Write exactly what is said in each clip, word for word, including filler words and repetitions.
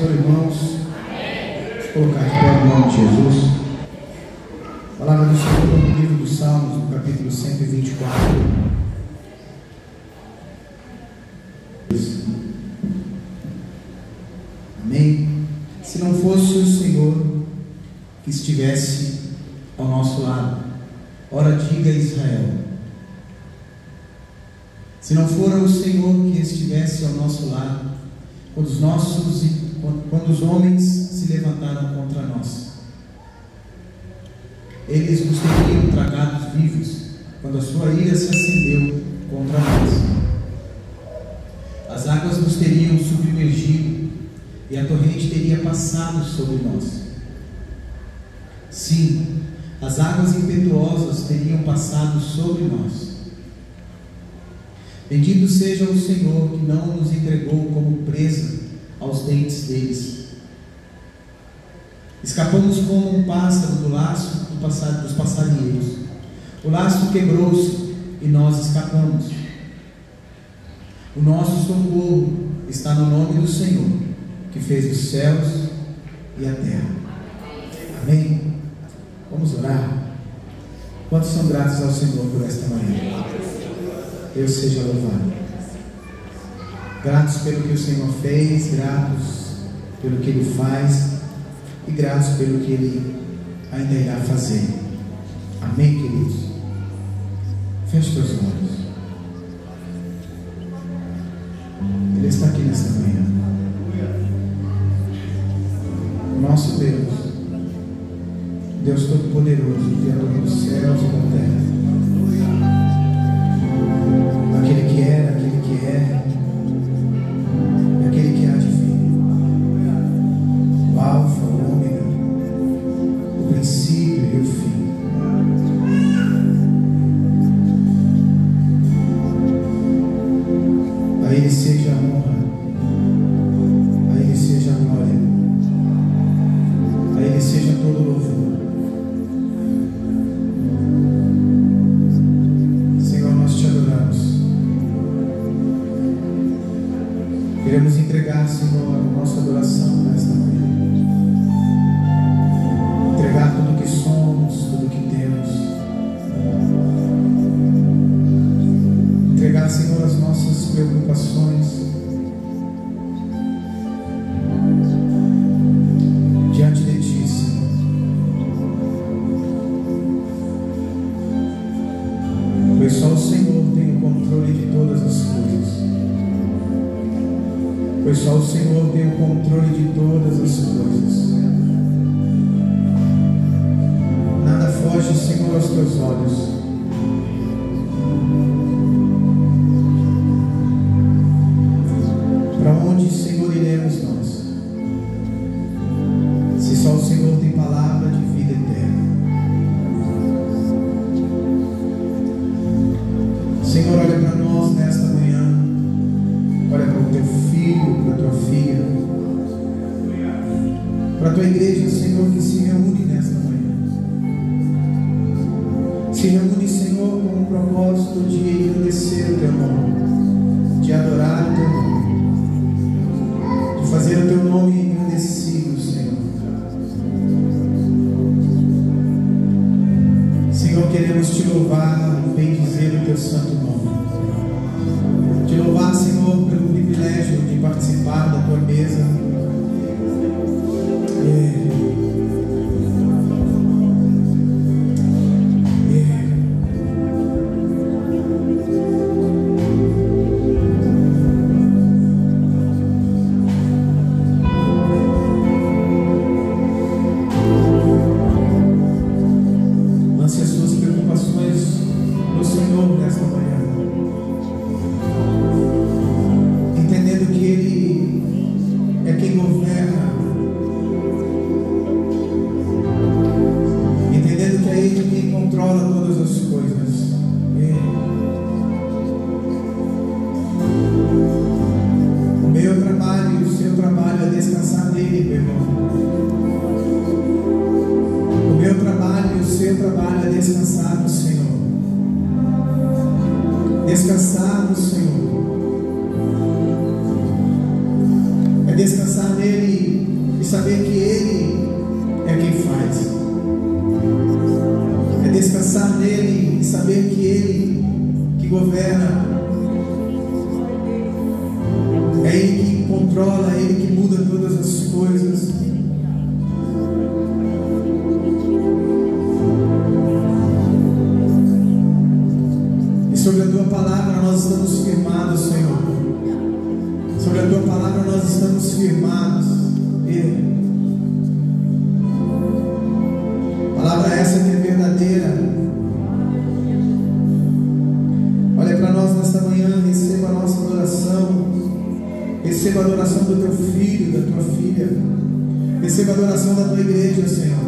Senhor, irmãos. Vamos colocar de pé no nome de Jesus. A palavra do Senhor no livro dos Salmos, no capítulo cento e vinte e quatro. Amém? Se não fosse o Senhor que estivesse ao nosso lado, ora diga Israel, se não for o Senhor que estivesse ao nosso lado, quando os nossos, quando os homens se levantaram contra nós, eles nos teriam tragados vivos, quando a sua ira se acendeu contra nós. As águas nos teriam submergido e a torrente teria passado sobre nós. Sim, as águas impetuosas teriam passado sobre nós. Bendito seja o Senhor que não nos entregou como presa aos dentes deles. Escapamos como um pássaro do laço dos passarinheiros. O laço quebrou-se e nós escapamos. O nosso socorro está no nome do Senhor, que fez os céus e a terra. Amém? Vamos orar. Quantos são gratos ao Senhor por esta manhã? Deus seja louvado. Gratos pelo que o Senhor fez, gratos pelo que Ele faz e gratos pelo que Ele ainda irá fazer. Amém, queridos? Feche teus olhos. Ele está aqui nesta manhã. Nosso Deus, Deus Todo-Poderoso, Criador dos céus e da terra, aquele que era, aquele que é e aquele que há de vir, o Alfa, o Ômega, o princípio e o fim. A Ele seja a honra, a Ele seja a glória, a Ele seja todo o louvor. Queremos entregar, Senhor, a nossa adoração nesta manhã. Entregar tudo o que somos, tudo o que temos. Entregar, Senhor, as nossas preocupações diante de Ti, Senhor. Pois só o Senhor tem o controle de todas as coisas. Pois só o Senhor tem o controle de todas as coisas. Nada foge, Senhor, aos teus olhos. Para onde, Senhor, iremos nós? Se só o Senhor tem palavra de vida eterna. Senhor, olha para nós nesta manhã. Olha para o teu filho, para a tua filha, para a tua igreja, Senhor, que se reúne nesta manhã. Se reúne, Senhor, com o propósito de engrandecer o teu nome, de adorar o teu nome, de fazer o teu nome engrandecido, Senhor. Senhor, queremos te louvar e bendizer o teu santo nome. Te louvar, Senhor, pelo privilégio de participar da tua mesa. É. É. Lance as suas preocupações no Senhor nesta manhã, entendendo que Ele é quem governa, entendendo que é Ele quem controla todas as coisas. O meu trabalho e o seu trabalho é descansar nele, meu irmão. O meu trabalho e o seu trabalho é descansar no Senhor. Descansar no Senhor é descansar nele saber que Ele é quem faz, é descansar nele e saber que Ele que governa, é Ele que controla, é Ele que muda todas as coisas. E sobre a Tua palavra nós estamos firmados, Senhor. Sobre a Tua palavra nós estamos firmados. E palavra essa que é verdadeira. Olha para nós nesta manhã, receba a nossa adoração. Receba a adoração do Teu filho, da Tua filha. Receba a adoração da Tua igreja, Senhor.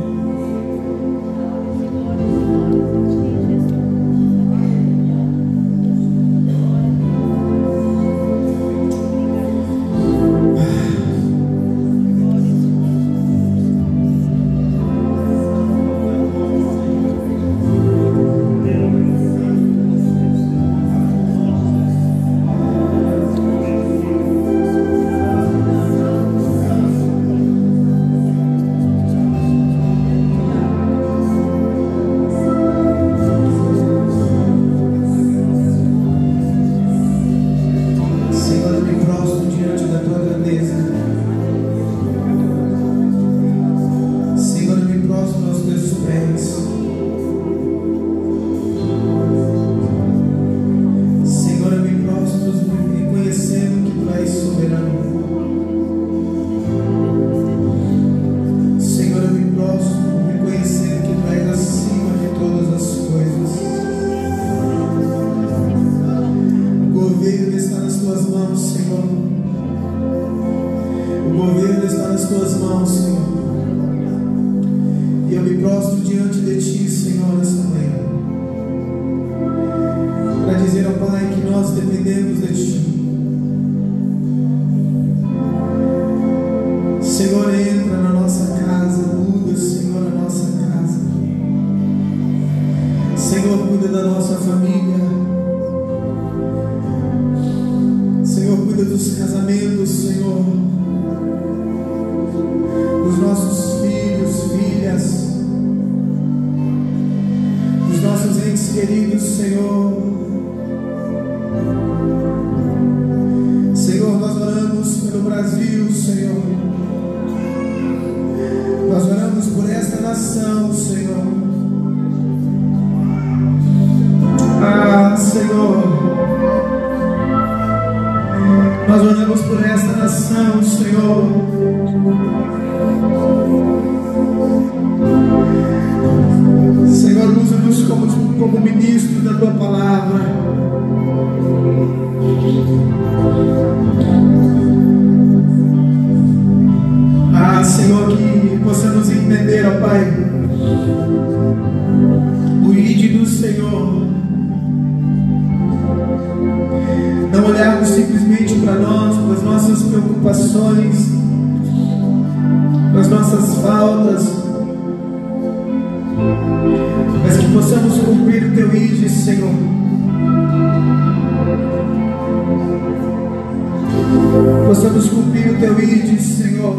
Possamos cumprir o Teu ídolo, Senhor.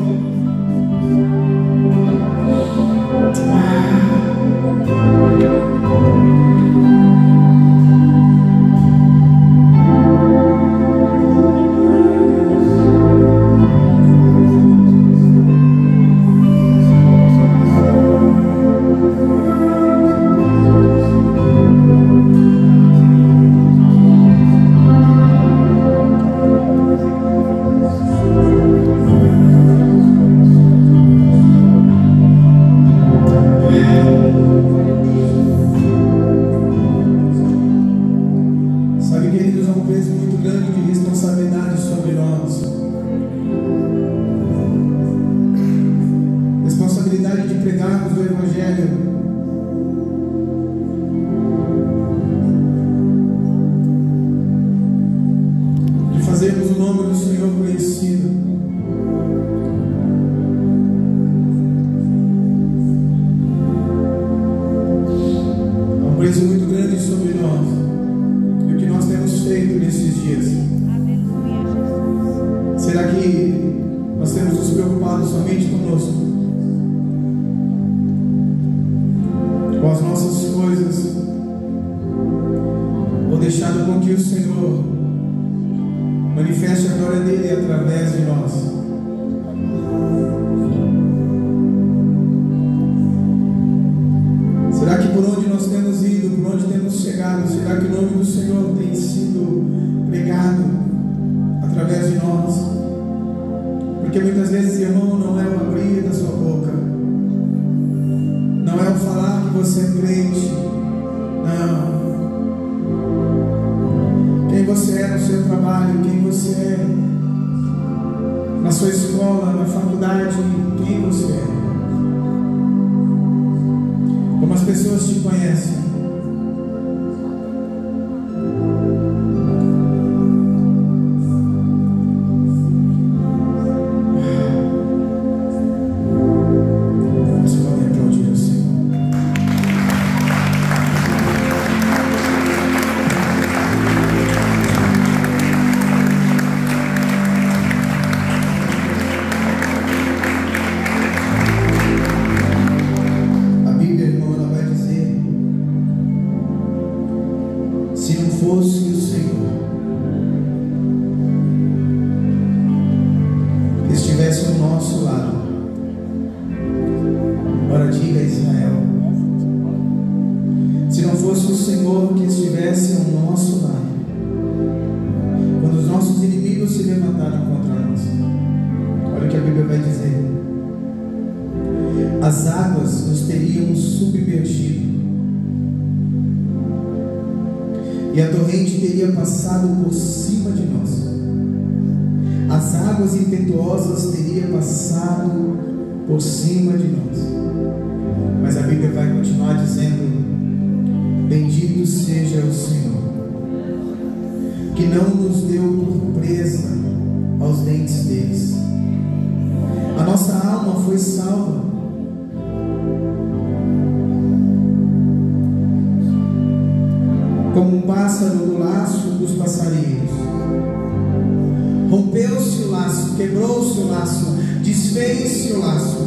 preocupado somente conosco, com as nossas coisas, ou deixado com que o Senhor manifeste a glória dele através de nós. Será que por onde nós temos ido, por onde temos chegado, será que o nome do Senhor tem sido pregado através de nós? Porque muitas vezes, irmão, não é o abrir da sua boca, não é o falar que você é crente, não. Quem você é no seu trabalho, quem você é na sua escola, na faculdade, quem você é, como as pessoas te conhecem. E a torrente teria passado por cima de nós, as águas impetuosas teriam passado por cima de nós. Mas a Bíblia vai continuar dizendo: bendito seja o Senhor, que não nos deu por presa aos dentes deles. A nossa alma foi salva. Como um pássaro no laço dos passarinhos. Rompeu-se o laço, quebrou-se o laço, desfez-se o laço.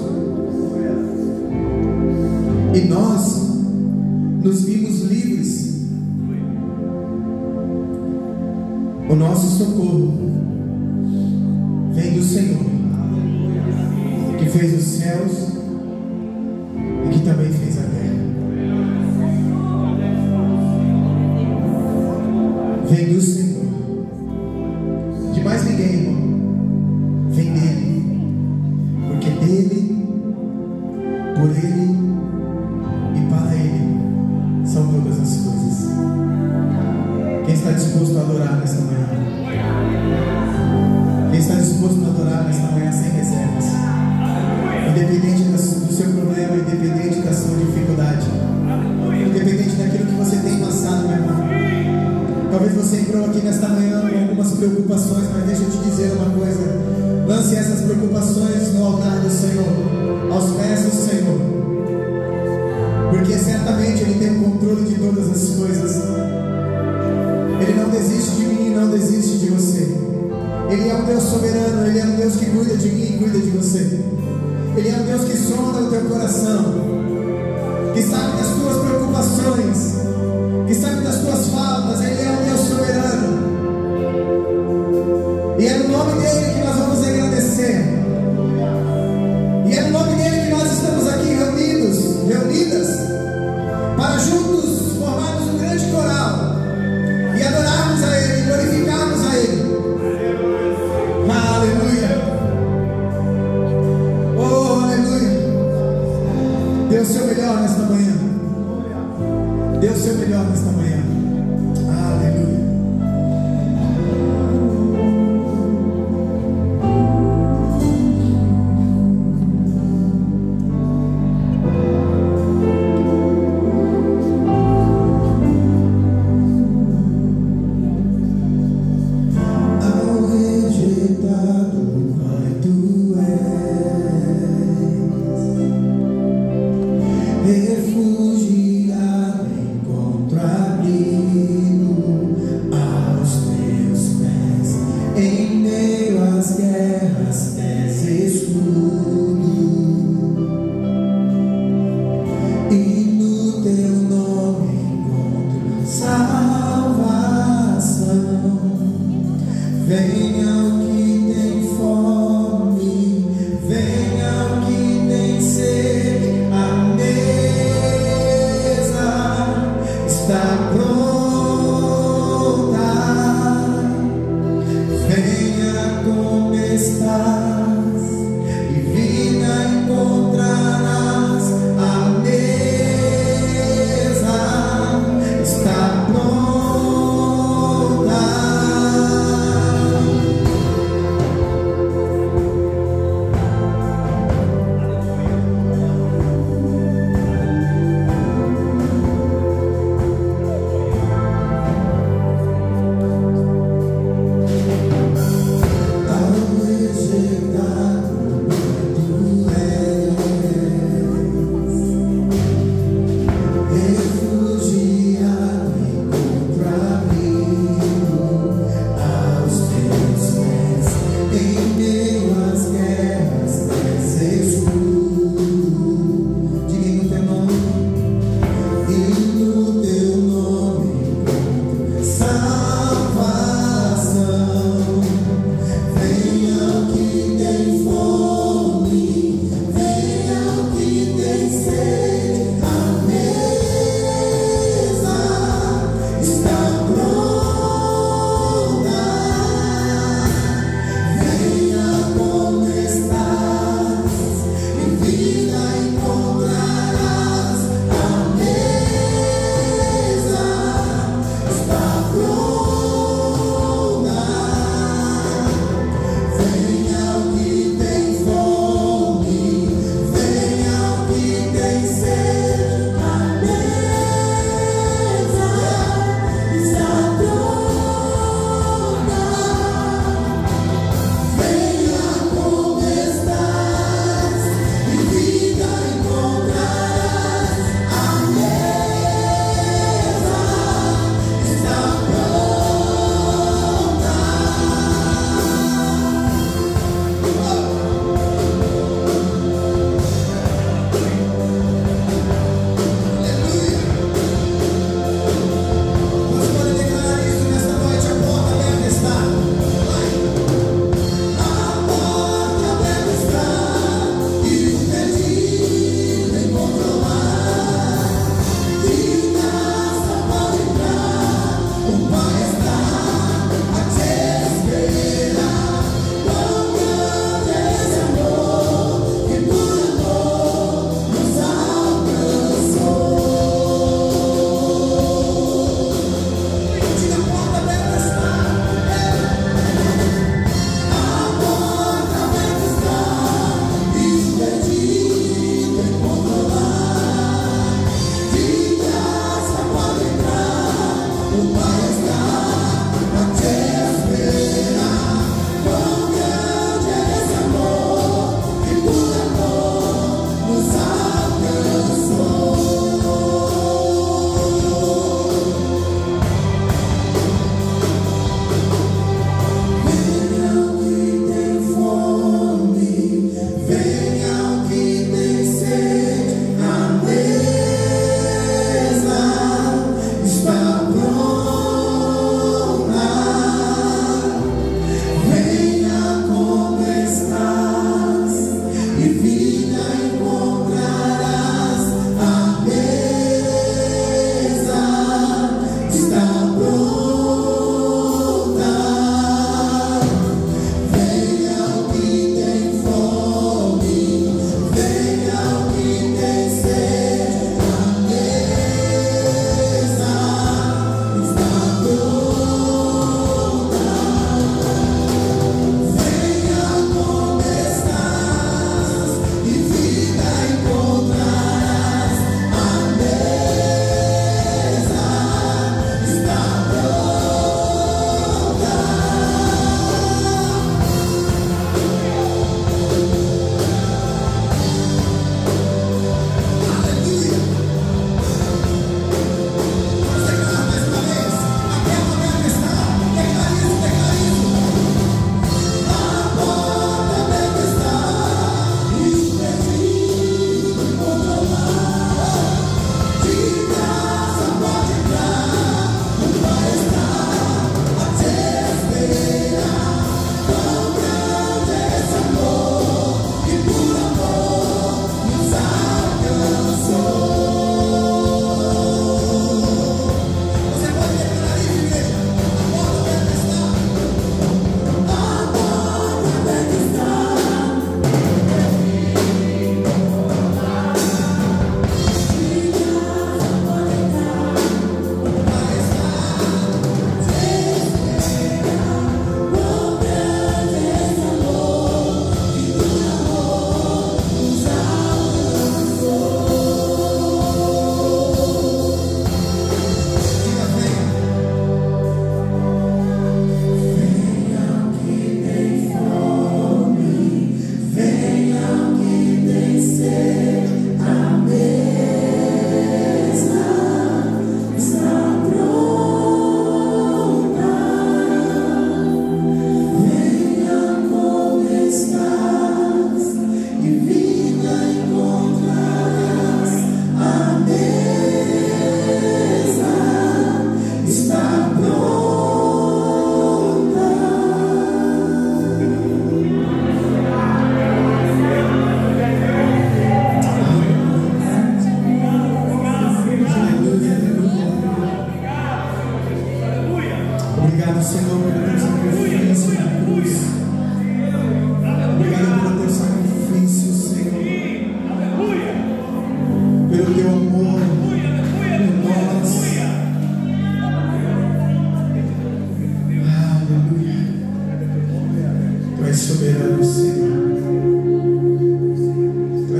E nós nos vimos livres. O nosso socorro vem do Senhor, que fez os céus e que também fez a terra. Vem do Senhor, de mais ninguém, irmão. Vem dele, porque dele, por ele e para ele são todas as coisas. Quem está disposto a adorar nesta manhã? Quem está disposto a adorar nesta manhã sem reservas? Independente do seu problema, independente da sua dificuldade, independente daquilo que você tem passado, meu irmão. Talvez você entrou aqui nesta manhã com algumas preocupações, mas deixa eu te dizer uma coisa: lance essas preocupações no altar do Senhor, aos pés do Senhor, porque certamente Ele tem o controle de todas as coisas. Ele não desiste de mim e não desiste de você. Ele é um Deus soberano, Ele é um Deus que cuida de mim e cuida de você. Ele é um Deus que sonda o teu coração, que sabe das tuas preocupações, que sabe das tuas faltas. Ele é um Deus soberano. E é no nome dele que nós vamos agradecer. E é no nome dele que nós estamos aqui reunidos, reunidas, para juntos formarmos um grande coral e adorarmos a Ele, glorificarmos a Ele. Aleluia. Oh, aleluia. Dê o seu melhor nesta manhã.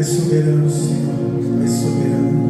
és soberano, Senhor, Tu és soberano.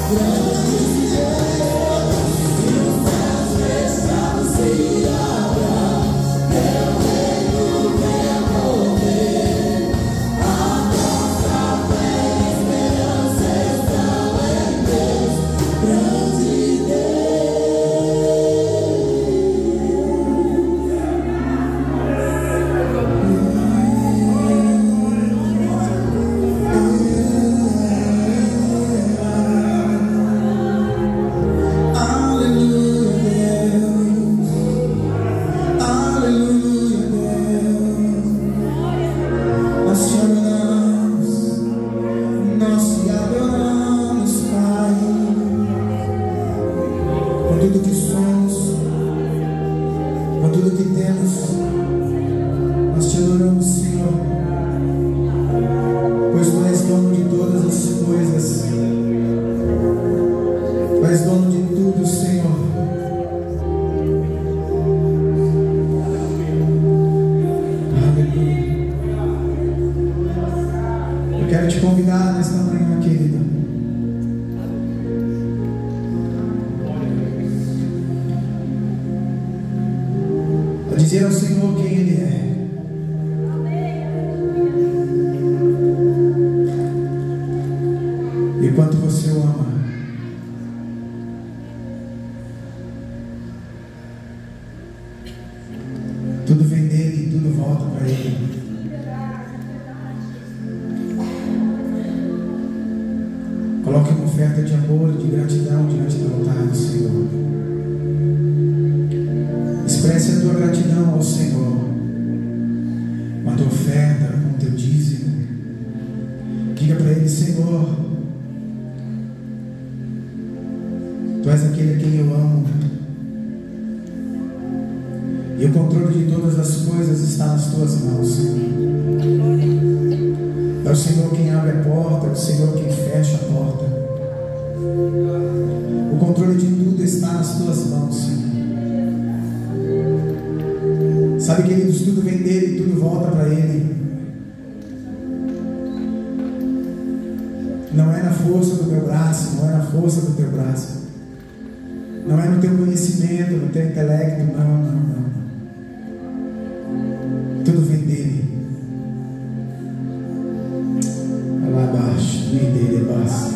Dizer ao Senhor quem Ele é. E quanto você o ama. Tudo vem dele e tudo volta para Ele. Coloque uma oferta de amor e de gratidão diante do altar do Senhor. Expresse a tua gratidão ao Senhor com a tua oferta, com o teu dízimo. Diga para Ele: Senhor, Tu és aquele a quem eu amo, e o controle de todas as coisas está nas Tuas mãos, Senhor. É o Senhor quem abre a porta, é o Senhor quem fecha a porta. O controle de tudo está nas Tuas mãos, Senhor. Sabe, queridos, tudo vem dele e tudo volta para Ele. Não é na força do meu braço, não é na força do teu braço, não é no teu conhecimento, no teu intelecto, não, não, não. Tudo vem dele. Lá abaixo, vem dele, basta.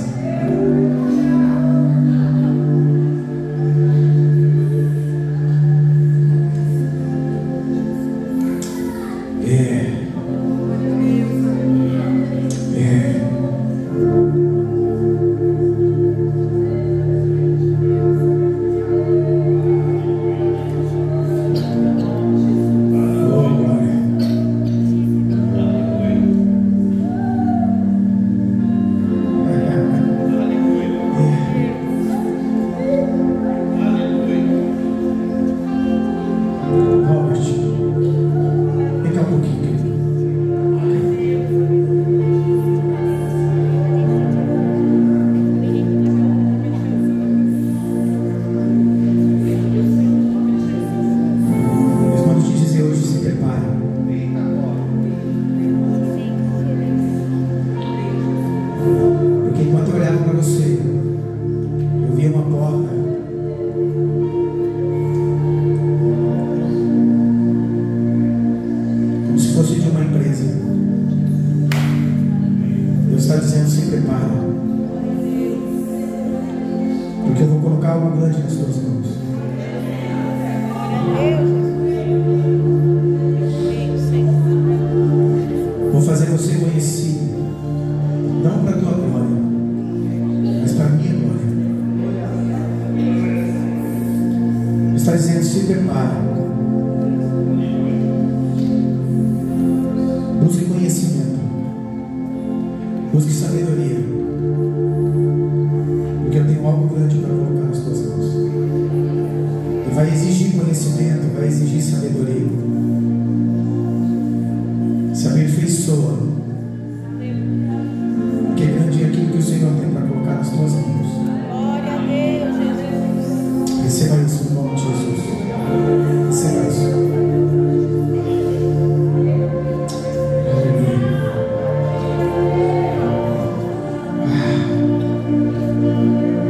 Aleluia.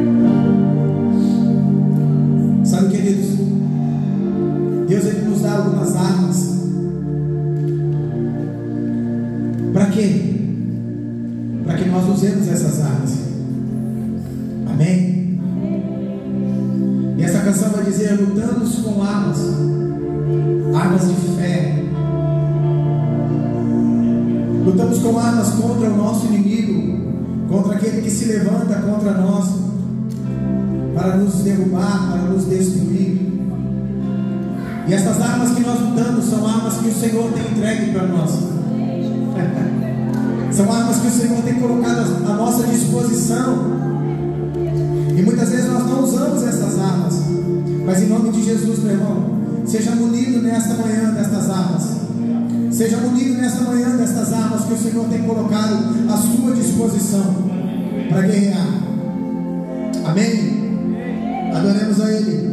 canção vai dizer: lutamos com armas, armas de fé. Lutamos com armas contra o nosso inimigo, contra aquele que se levanta contra nós, para nos derrubar, para nos destruir. E essas armas que nós lutamos são armas que o Senhor tem entregue para nós. São armas que o Senhor tem colocado à nossa disposição. E muitas vezes nós não usamos essas armas. Mas em nome de Jesus, meu irmão, seja munido nesta manhã destas armas. Seja munido nesta manhã destas armas que o Senhor tem colocado à sua disposição para guerrear. Amém? Adoremos a Ele.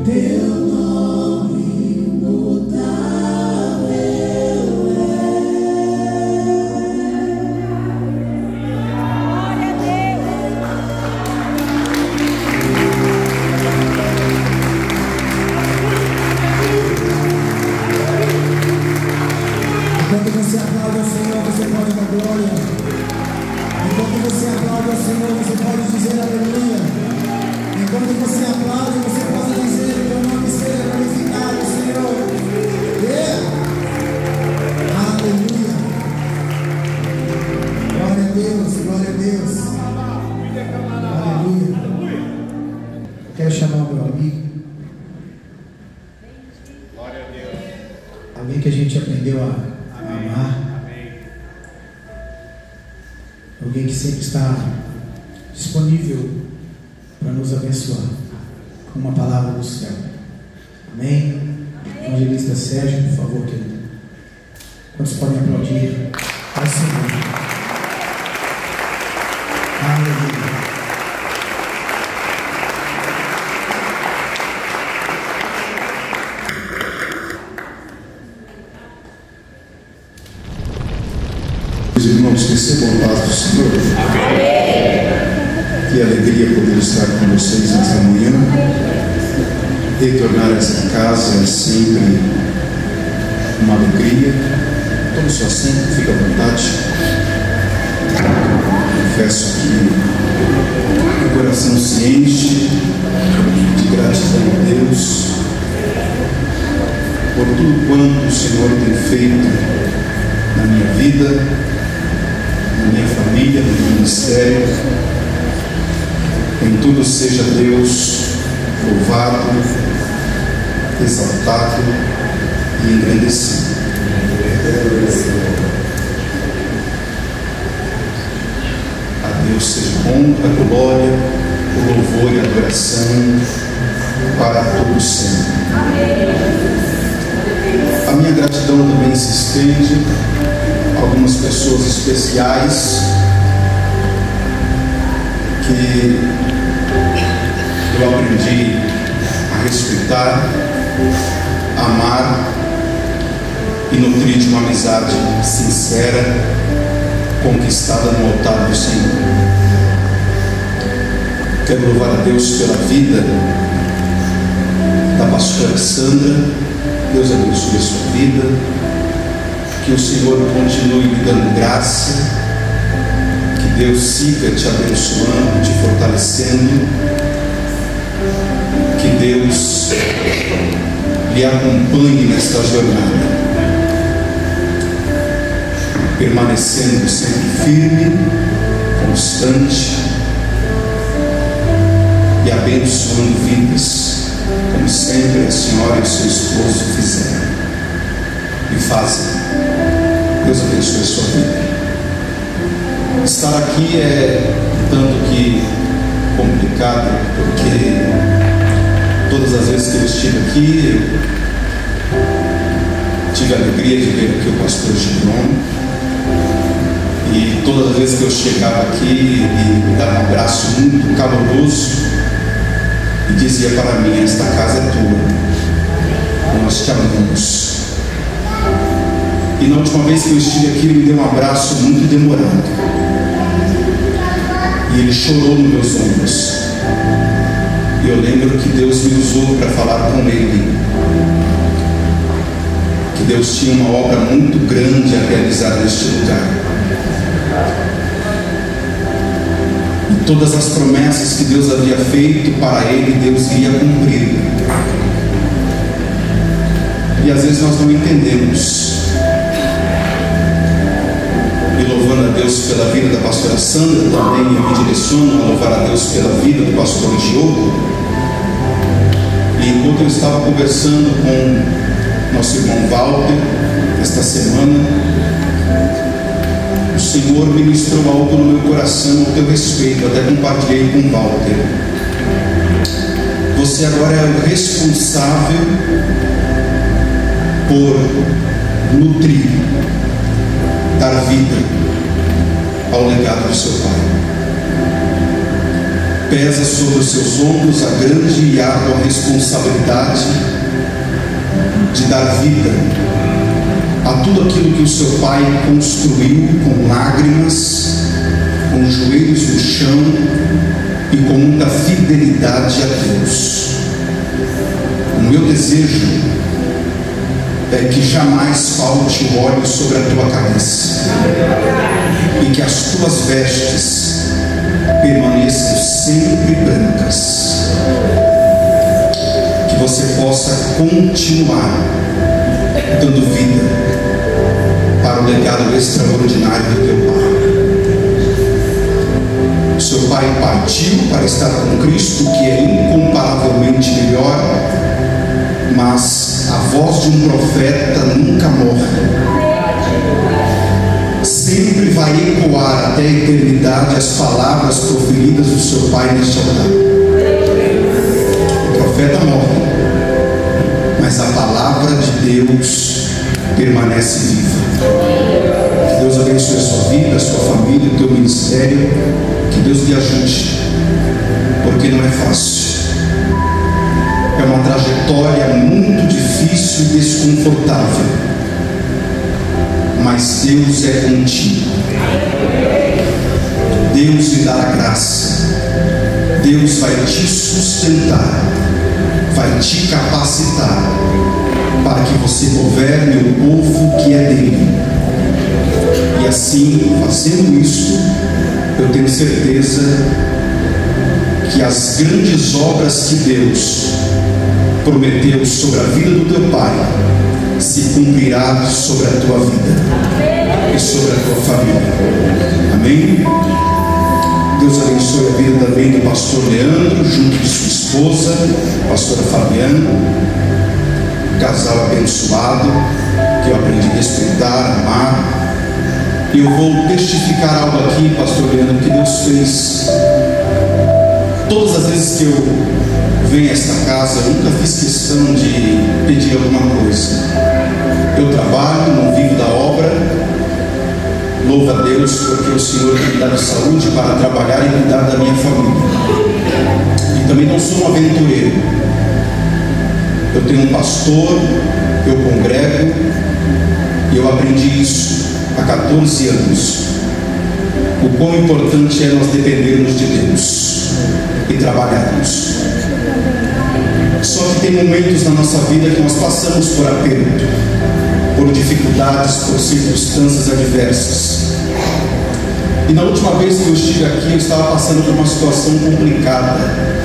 Irmãos, recebam a paz do Senhor. Amém. Que alegria poder estar com vocês nesta manhã. Retornar a esta casa é sempre uma alegria. Tome seu assento, fique à vontade. Confesso que o coração se enche de gratidão a Deus por tudo quanto o Senhor tem feito na minha vida, na minha família, no meu ministério. Em tudo seja Deus louvado, exaltado e engrandecido. A Deus seja honra, glória, o louvor e a adoração para todos sempre. A minha gratidão também se estende a algumas pessoas especiais que eu aprendi a respeitar, amar e nutrir de uma amizade sincera, conquistada no altar do Senhor. Quero louvar a Deus pela vida da pastora Sandra. Deus abençoe a sua vida, que o Senhor continue lhe dando graça, que Deus siga te abençoando, te fortalecendo, que Deus lhe acompanhe nesta jornada, permanecendo sempre firme, constante e abençoando vidas, como sempre a senhora e o seu esposo fizeram e fazem. Deus abençoe a sua vida. Estar aqui é tanto que complicado, porque todas as vezes que eu estive aqui, eu tive a alegria de ver aqui o pastor Gibron, e todas as vezes que eu chegava aqui, ele me dava um abraço muito caloroso e dizia para mim: esta casa é tua, nós te amamos. E na última vez que eu estive aqui, ele me deu um abraço muito demorado, e ele chorou nos meus ombros. E eu lembro que Deus me usou para falar com ele, que Deus tinha uma obra muito grande a realizar neste lugar, e todas as promessas que Deus havia feito para ele, Deus iria cumprir. E às vezes nós não entendemos. E louvando a Deus pela vida da pastora Sandra, também eu me direciono a louvar a Deus pela vida do pastor Diogo. E enquanto eu estava conversando com nosso irmão Walter esta semana, o Senhor ministrou algo no meu coração a teu respeito. Até compartilhei com o Walter. Você agora é o responsável por nutrir, dar vida ao legado do seu pai. pesa sobre os seus ombros a grande e árdua responsabilidade de dar vida a tudo aquilo que o seu pai construiu com lágrimas, com os joelhos no chão e com muita fidelidade a Deus. O meu desejo é que jamais falte o óleo sobre a tua cabeça e que as tuas vestes permaneçam sempre brancas, que você possa continuar dando vida para o legado extraordinário do teu pai. O seu pai partiu para estar com Cristo, que é incomparavelmente melhor, mas a voz de um profeta nunca morre. Sempre vai ecoar até a eternidade as palavras proferidas do seu pai neste altar. O profeta morre, mas a palavra de Deus permanece viva. Que Deus abençoe a sua vida, a sua família, o teu ministério. Que Deus lhe ajude, porque não é fácil. É uma trajetória muito difícil e desconfortável, mas Deus é contigo. Deus lhe dará graça. Deus vai te sustentar, vai te capacitar para que você governe o povo que é dele. E assim, fazendo isso, eu tenho certeza que as grandes obras que Deus prometeu sobre a vida do teu pai se cumprirá sobre a tua vida e sobre a tua família. Amém? Deus abençoe a vida também do pastor Leandro, junto de sua esposa, a pastora Fabiana, um casal abençoado que eu aprendi a respeitar, amar. E eu vou testificar algo aqui, pastor Leandro, que Deus fez. Todas as vezes que eu venho a esta casa, eu nunca fiz questão de pedir alguma coisa. Eu trabalho, não vivo da obra. Louvo a Deus porque o Senhor tem me dado saúde para trabalhar e cuidar da minha família. E também não sou um aventureiro. Eu tenho um pastor, eu congrego, e eu aprendi isso há quatorze anos. O quão importante é nós dependermos de Deus e trabalharmos. Só que tem momentos na nossa vida que nós passamos por aperto, por dificuldades, por circunstâncias adversas. E na última vez que eu estive aqui, eu estava passando por uma situação complicada.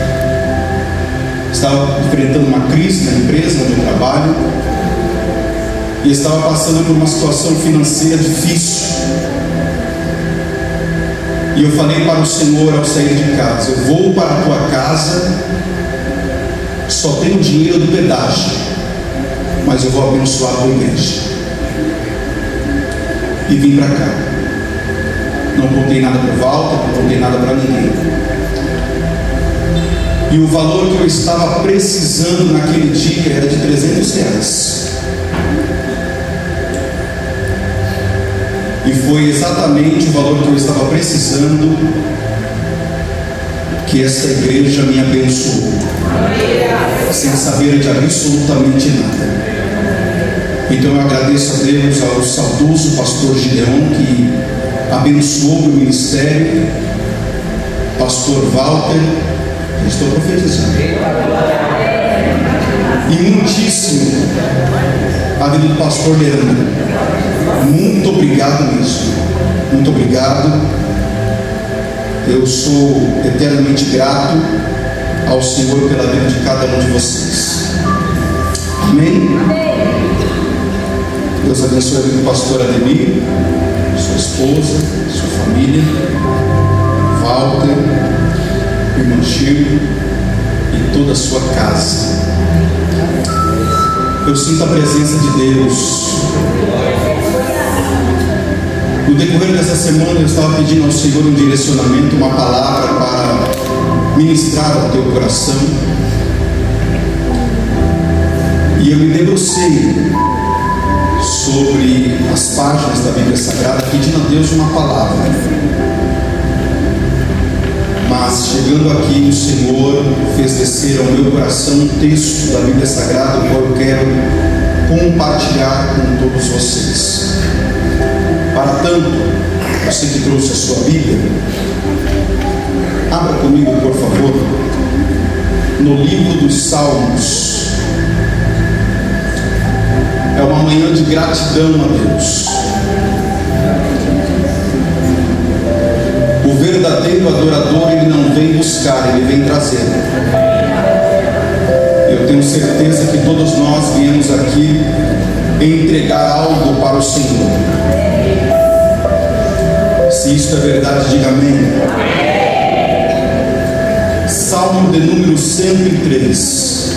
Estava enfrentando uma crise na empresa onde eu trabalho e estava passando por uma situação financeira difícil. E eu falei para o Senhor ao sair de casa: eu vou para a tua casa, só tenho dinheiro do pedágio, mas eu vou abençoar a tua igreja. E vim para cá. Não contei nada para o Walter, não contei nada para ninguém. E o valor que eu estava precisando naquele dia era de trezentos reais. E foi exatamente o valor que eu estava precisando que essa igreja me abençoou, sem saber de absolutamente nada. Então eu agradeço a Deus, ao saudoso pastor Gideon, que abençoou meu ministério, pastor Walter, eu estou profetizando, e muitíssimo a vida do pastor Leandro. Muito obrigado mesmo, muito obrigado. Eu sou eternamente grato ao Senhor pela vida de cada um de vocês. Amém? Deus abençoe a vida do pastor Ademir, sua esposa, sua família, Walter, irmão Chico e toda a sua casa. Eu sinto a presença de Deus. No decorrer dessa semana eu estava pedindo ao Senhor um direcionamento, uma palavra para ministrar ao teu coração. E eu me debrucei sobre as páginas da Bíblia Sagrada, pedindo a Deus uma palavra. mas chegando aqui o Senhor fez descer ao meu coração um texto da Bíblia Sagrada, o qual eu quero compartilhar com todos vocês. Para tanto, você que trouxe a sua Bíblia, abra comigo, por favor, no livro dos Salmos. É uma manhã de gratidão a Deus. O verdadeiro adorador, ele não vem buscar, ele vem trazer. Eu tenho certeza que todos nós viemos aqui entregar algo para o Senhor. Se isto é verdade, diga amém. Salmo de número cento e três.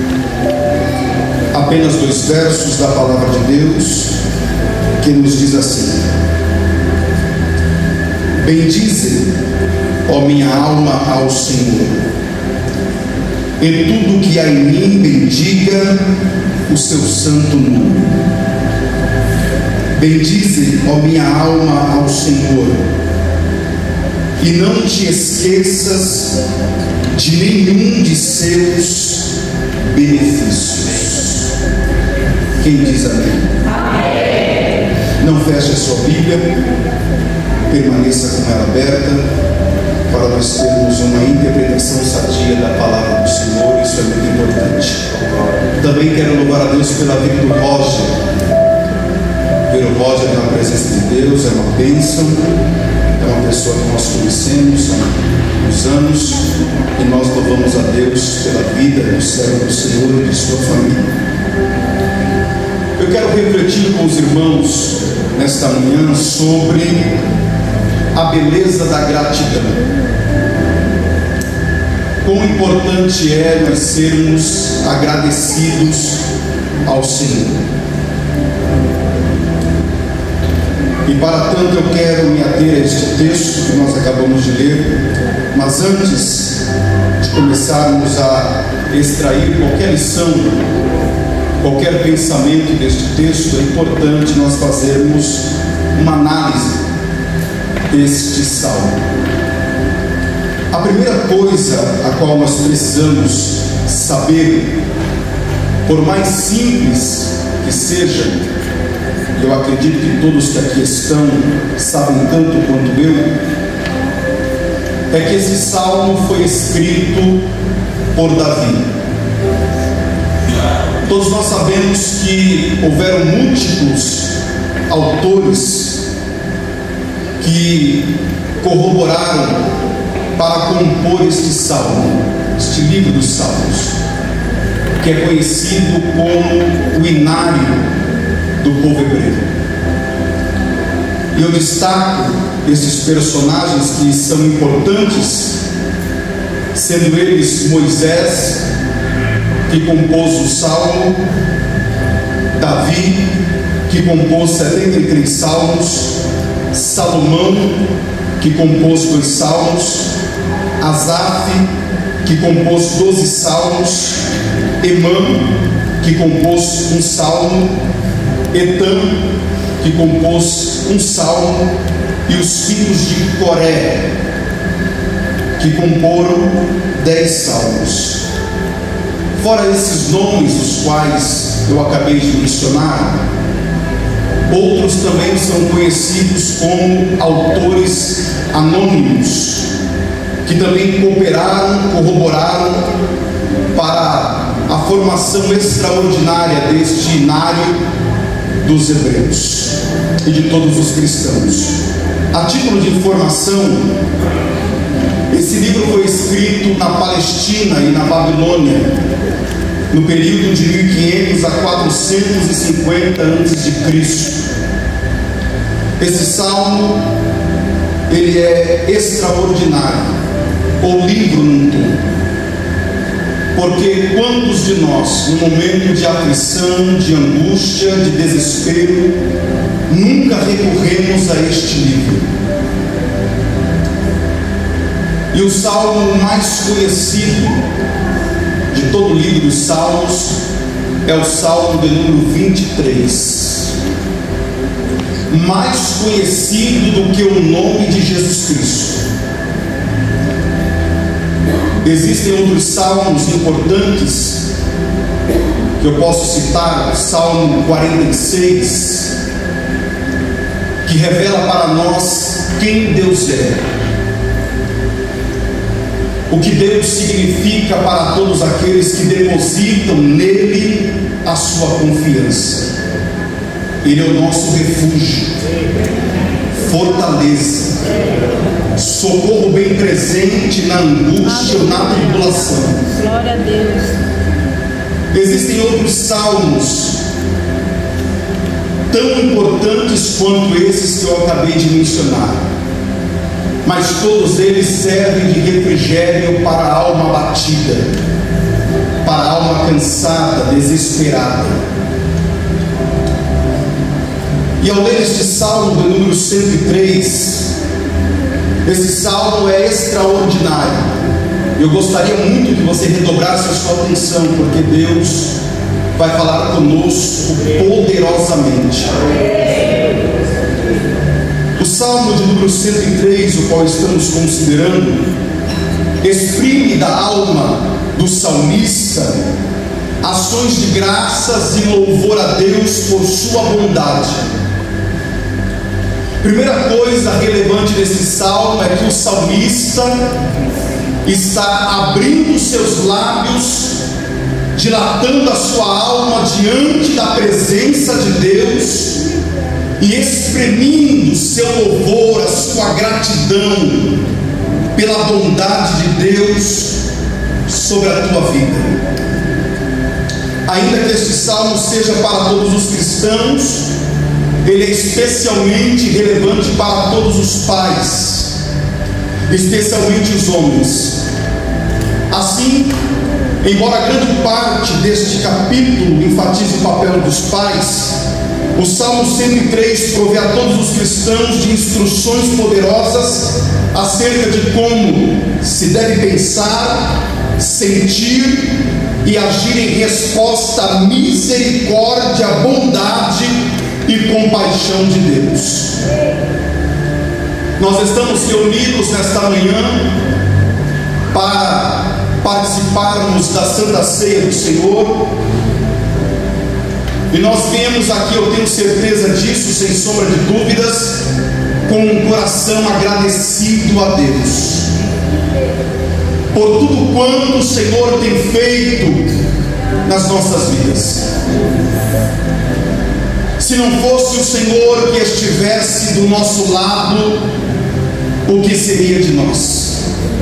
Apenas dois versos da palavra de Deus, que nos diz assim: bendize, ó minha alma, ao Senhor, e tudo que há em mim bendiga o seu santo nome. Bendize, ó minha alma, ao Senhor, e não te esqueças de nenhum de seus benefícios. Quem diz amém? Amém. Não feche a sua Bíblia, permaneça com ela aberta, para nós termos uma interpretação sadia da palavra do Senhor. Isso é muito importante. Também quero louvar a Deus pela vida do Roger. Ver o Roger na presença de Deus é uma bênção. É uma pessoa que nós conhecemos há uns anos, e nós louvamos a Deus pela vida do servo do Senhor e de sua família. Eu quero refletir com os irmãos nesta manhã sobre a beleza da gratidão. Quão importante é nós sermos agradecidos ao Senhor. E para tanto eu quero me ater a este texto que nós acabamos de ler, mas antes de começarmos a extrair qualquer lição, qualquer pensamento deste texto, é importante nós fazermos uma análise deste salmo. A primeira coisa a qual nós precisamos saber, por mais simples que seja, eu acredito que todos que aqui estão sabem tanto quanto eu, é que esse salmo foi escrito por Davi. Todos nós sabemos que houveram múltiplos autores que corroboraram para compor este salmo, este livro dos Salmos, que é conhecido como o Inário do povo hebreu. E eu destaco esses personagens que são importantes, sendo eles Moisés, que compôs o salmo, Davi, que compôs setenta e três salmos, Salomão, que compôs dois salmos, Asaf, que compôs doze salmos, Emã, que compôs um salmo, Etam, que compôs um salmo, e os filhos de Coré, que comporam dez salmos. Fora esses nomes, os quais eu acabei de mencionar, outros também são conhecidos como autores anônimos, que também cooperaram, corroboraram para a formação extraordinária deste inário dos hebreus e de todos os cristãos. A título de informação, esse livro foi escrito na Palestina e na Babilônia, no período de mil e quinhentos a quatrocentos e cinquenta antes de Cristo. Esse salmo, ele é extraordinário, o livro num todo. Porque quantos de nós, no momento de aflição, de angústia, de desespero, nunca recorremos a este livro? E o salmo mais conhecido de todo o livro dos Salmos é o salmo de número vinte e três, mais conhecido do que o nome de Jesus Cristo. Existem outros salmos importantes que eu posso citar. Salmo quarenta e seis, que revela para nós quem Deus é, o que Deus significa para todos aqueles que depositam nele a sua confiança. Ele é o nosso refúgio, fortaleza, socorro bem presente na angústia ou na tribulação. Glória a Deus. Existem outros salmos tão importantes quanto esses que eu acabei de mencionar, mas todos eles servem de refrigério para a alma abatida, para a alma cansada, desesperada. E ao ler este salmo do número cento e três, esse salmo é extraordinário. Eu gostaria muito que você redobrasse a sua atenção, porque Deus vai falar conosco poderosamente. O salmo de número cento e três, o qual estamos considerando, exprime da alma do salmista ações de graças e louvor a Deus por sua bondade. Primeira coisa relevante desse salmo é que o salmista está abrindo seus lábios, dilatando a sua alma diante da presença de Deus e exprimindo seu louvor, a sua gratidão pela bondade de Deus sobre a tua vida. Ainda que este salmo seja para todos os cristãos, ele é especialmente relevante para todos os pais, especialmente os homens. Assim, embora grande parte deste capítulo enfatize o papel dos pais, o Salmo cento e três provê a todos os cristãos de instruções poderosas acerca de como se deve pensar, sentir e agir em resposta à misericórdia, bondade e compaixão de Deus. Nós estamos reunidos nesta manhã para participarmos da Santa Ceia do Senhor, e nós viemos aqui, eu tenho certeza disso, sem sombra de dúvidas, com um coração agradecido a Deus por tudo quanto o Senhor tem feito nas nossas vidas. Se não fosse o Senhor que estivesse do nosso lado, o que seria de nós?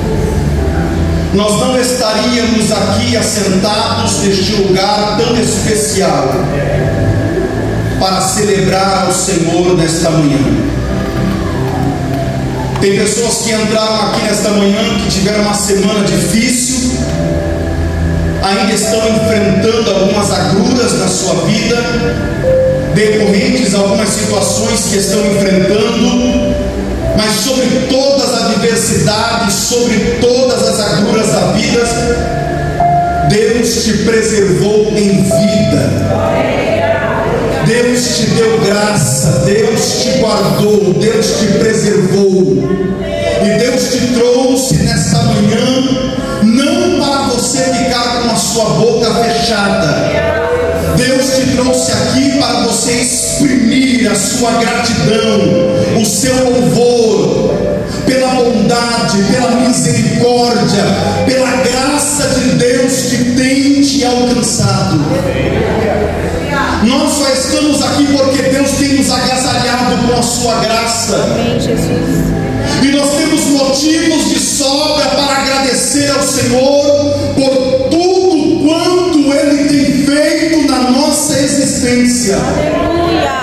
Nós não estaríamos aqui assentados neste lugar tão especial para celebrar ao Senhor nesta manhã. Tem pessoas que entraram aqui nesta manhã que tiveram uma semana difícil, ainda estão enfrentando algumas agruras na sua vida, decorrentes de algumas situações que estão enfrentando, mas sobre todas as adversidades, sobre todas as agruras da vida, Deus te preservou em vida. Deus te deu graça, Deus te guardou, Deus te preservou, e Deus te trouxe nesta manhã, não para você ficar com a sua boca fechada. Deus te trouxe aqui para você exprimir a sua gratidão, o seu louvor, pela bondade, pela misericórdia, pela graça de Deus que tem te alcançado. Nós só estamos aqui porque Deus tem nos agasalhado com a sua graça. Amém, Jesus. E nós temos motivos de sobra para agradecer ao Senhor por tudo quanto Ele tem feito na nossa existência. Aleluia.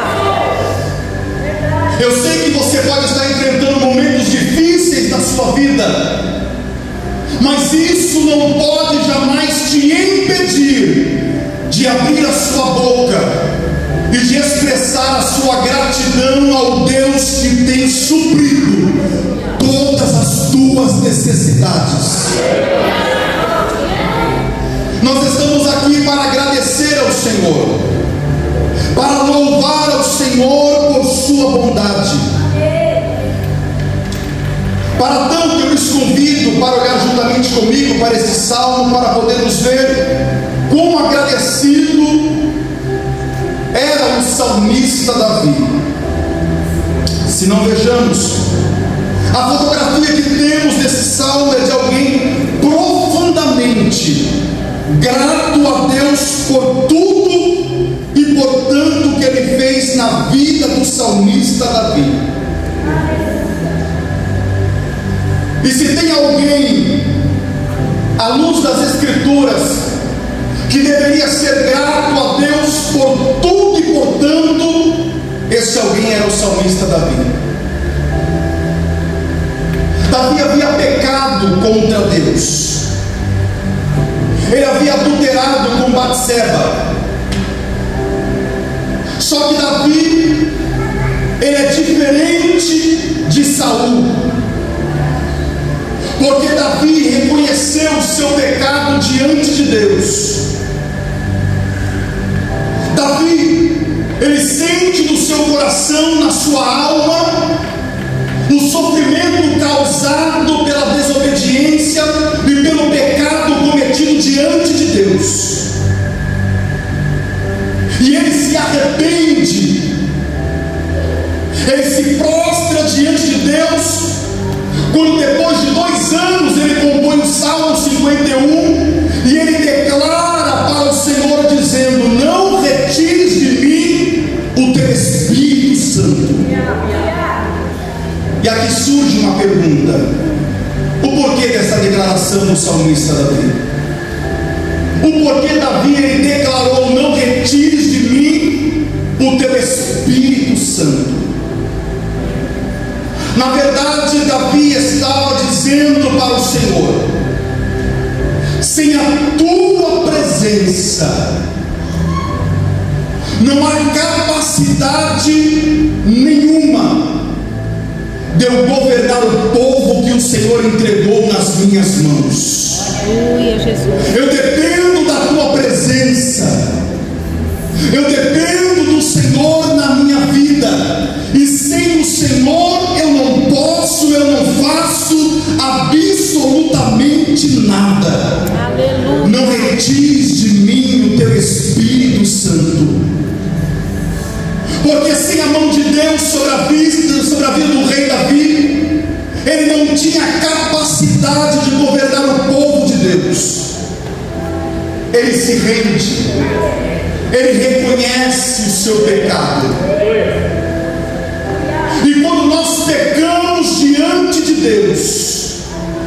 Eu sei que você pode estar enfrentando momentos difíceis na sua vida, mas isso não pode jamais te impedir de abrir a sua boca e de expressar a sua gratidão ao Deus que tem suprido todas as tuas necessidades. Nós estamos aqui para agradecer ao Senhor, para louvar ao Senhor por sua bondade. Para tanto, eu lhes convido para olhar juntamente comigo para podermos ver quão agradecido era o salmista Davi. Se não vejamos, a fotografia que temos desse salmo é de alguém profundamente grato a Deus por tudo e por tanto que Ele fez na vida do salmista Davi. E se tem alguém, à luz das Escrituras, que deveria ser grato a Deus por tudo e por tanto, esse alguém era o salmista Davi. Davi havia pecado contra Deus. Ele havia adulterado com Batseba. Só que Davi, ele é diferente de Saul, porque Davi reconheceu o seu pecado diante de Deus. Davi, ele sente no seu coração, na sua alma, o sofrimento causado pela desobediência e pelo pecado cometido diante de Deus. E ele se arrepende, ele se prostra diante de Deus, quando depois de dois anos ele compõe o Salmo cinquenta e um, e ele declara para o Senhor dizendo: não retires de mim o teu Espírito Santo. E aqui surge uma pergunta: o porquê dessa declaração do salmista Davi? O porquê Davi ele declarou: não retires de mim o teu Espírito Santo? Na verdade, Davi estava dizendo para o Senhor: sem a tua presença não há capacidade nenhuma de eu governar o povo que o Senhor entregou nas minhas mãos. Aleluia, Jesus. Eu dependo da tua presença, eu dependo do Senhor na minha vida, e sem o Senhor eu não posso, eu não faço absolutamente nada. Aleluia. Não retires de mim o teu Espírito Santo, porque sem a mão de Deus sobre a vida, sobre a vida do rei Davi, ele não tinha capacidade de governar o povo de Deus. Ele se rende, ele reconhece o seu pecado. E quando nós pecamos diante de Deus,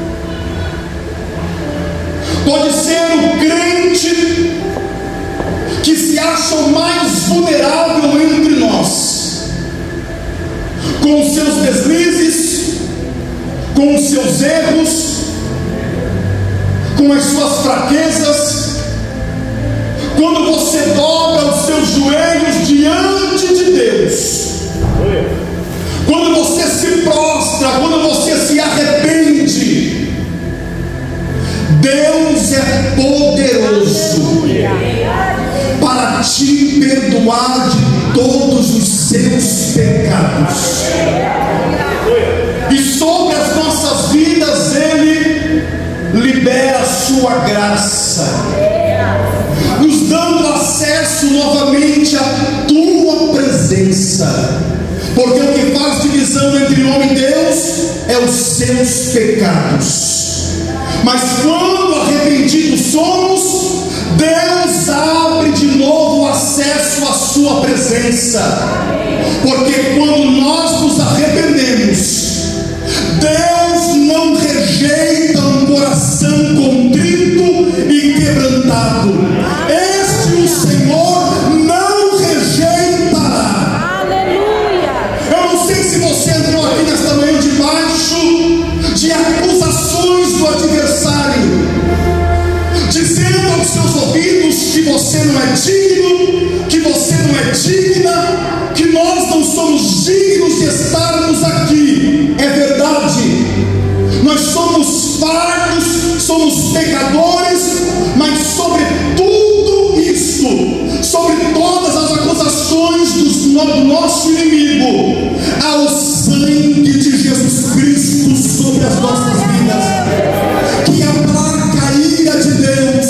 pode ser o crente que se acha o mais vulnerável entre nós, com os seus deslizes, com os seus erros, com as suas fraquezas. Quando você dobra os seus joelhos diante de Deus, quando você se prostra, quando você se arrepende, Deus é poderoso para te perdoar de todos os seus pecados. E sobre as nossas vidas Ele libera a sua graça, nos dando acesso novamente à tua presença, porque o que faz divisão entre homem e Deus é os seus pecados. Mas quando arrependidos somos, Deus abre de novo o acesso à sua presença, porque quando nós nos arrependemos, Deus não rejeita um coração contrito e quebrantado. Este o Senhor não rejeitará. Aleluia. Eu não sei se você entrou aqui nesta manhã debaixo de acusações do adversário, dizendo aos seus ouvidos que você não é digno, que você não é digna, que nós não somos dignos de estarmos aqui. É verdade, nós somos falhos, somos pecadores, mas sobre tudo isso, sobre todas as acusações do nosso inimigo, há o sangue de Jesus Cristo sobre as nossas vidas, que aplaca a ira de Deus,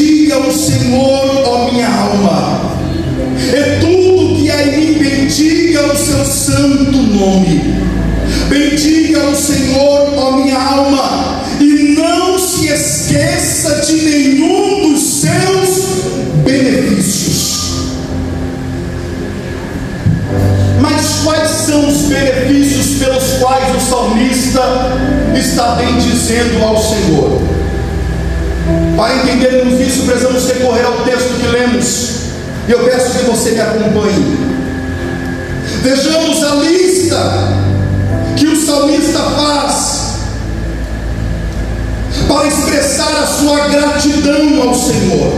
bendiga o Senhor, ó minha alma, e tudo que há em mim bendiga o seu santo nome. Bendiga o Senhor, ó minha alma, e não se esqueça de nenhum dos seus benefícios. Mas quais são os benefícios pelos quais o salmista está bendizendo ao Senhor? Para entendermos isso, precisamos recorrer ao texto que lemos, e eu peço que você me acompanhe. Vejamos a lista que o salmista faz para expressar a sua gratidão ao Senhor.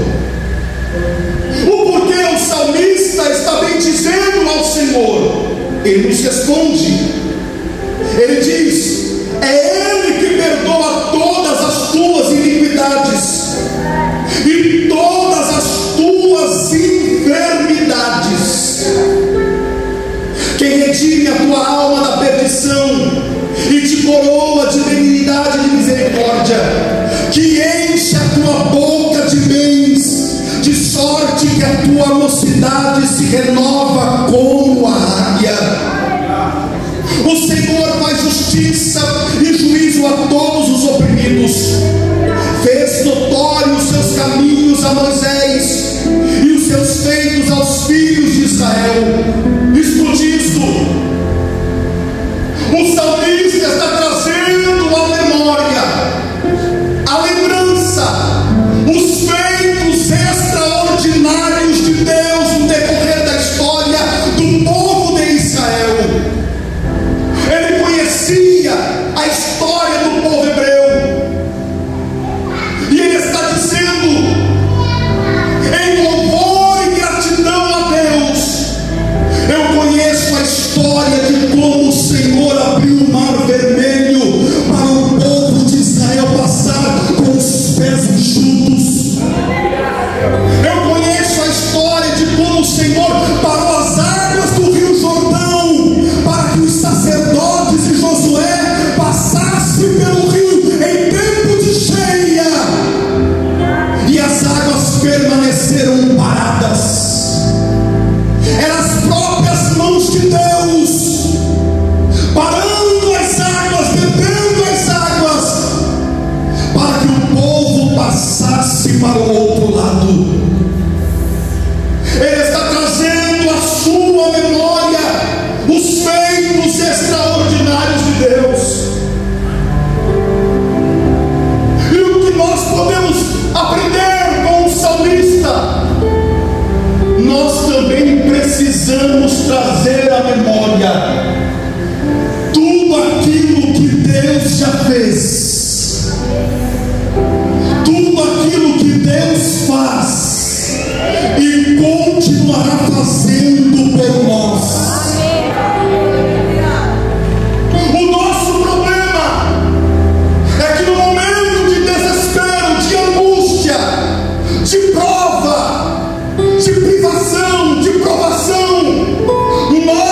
O porquê o salmista está bendizendo ao Senhor? Ele nos responde. Ele diz: é Ele que perdoa todas as tuas iniquidades e todas as tuas enfermidades, quem redime a tua alma da perdição e te coroa de benignidade e de misericórdia, que enche a tua boca de bens, de sorte que a tua mocidade se renova como a águia. O Senhor faz justiça e juízo a todos os oprimidos, fez notórios os seus caminhos a Moisés e os seus feitos aos filhos de Israel. Isto disso, o salmista está trazendo à memória, a lembrança, os feitos extraordinários de Deus no decorrer da história do povo de Israel. Ele conhecia a história do povo hebreu, e ele está dizendo, em louvor e gratidão a Deus: eu conheço a história de como o Senhor abriu o mar vermelho para o povo de Israel passar com os pés enxutos. Eu conheço a história de como o Senhor parou as águas do rio Jordão para que os sacerdotes e Josué passassem pelo rio em tempo de cheia, e as águas permaneceram paradas. Eram as próprias mãos de Deus parando as águas, detendo as águas, para que o povo passasse para o outro lado. Ele está trazendo à sua memória os feitos extraordinários de Deus. E o que nós podemos aprender com o salmista? Nós também precisamos trazer à memória tudo aquilo que Deus já fez, tudo aquilo que Deus faz e continuará fazendo por nós. O nosso problema é que no momento de desespero, de angústia, de prova, de privação, de provação, nós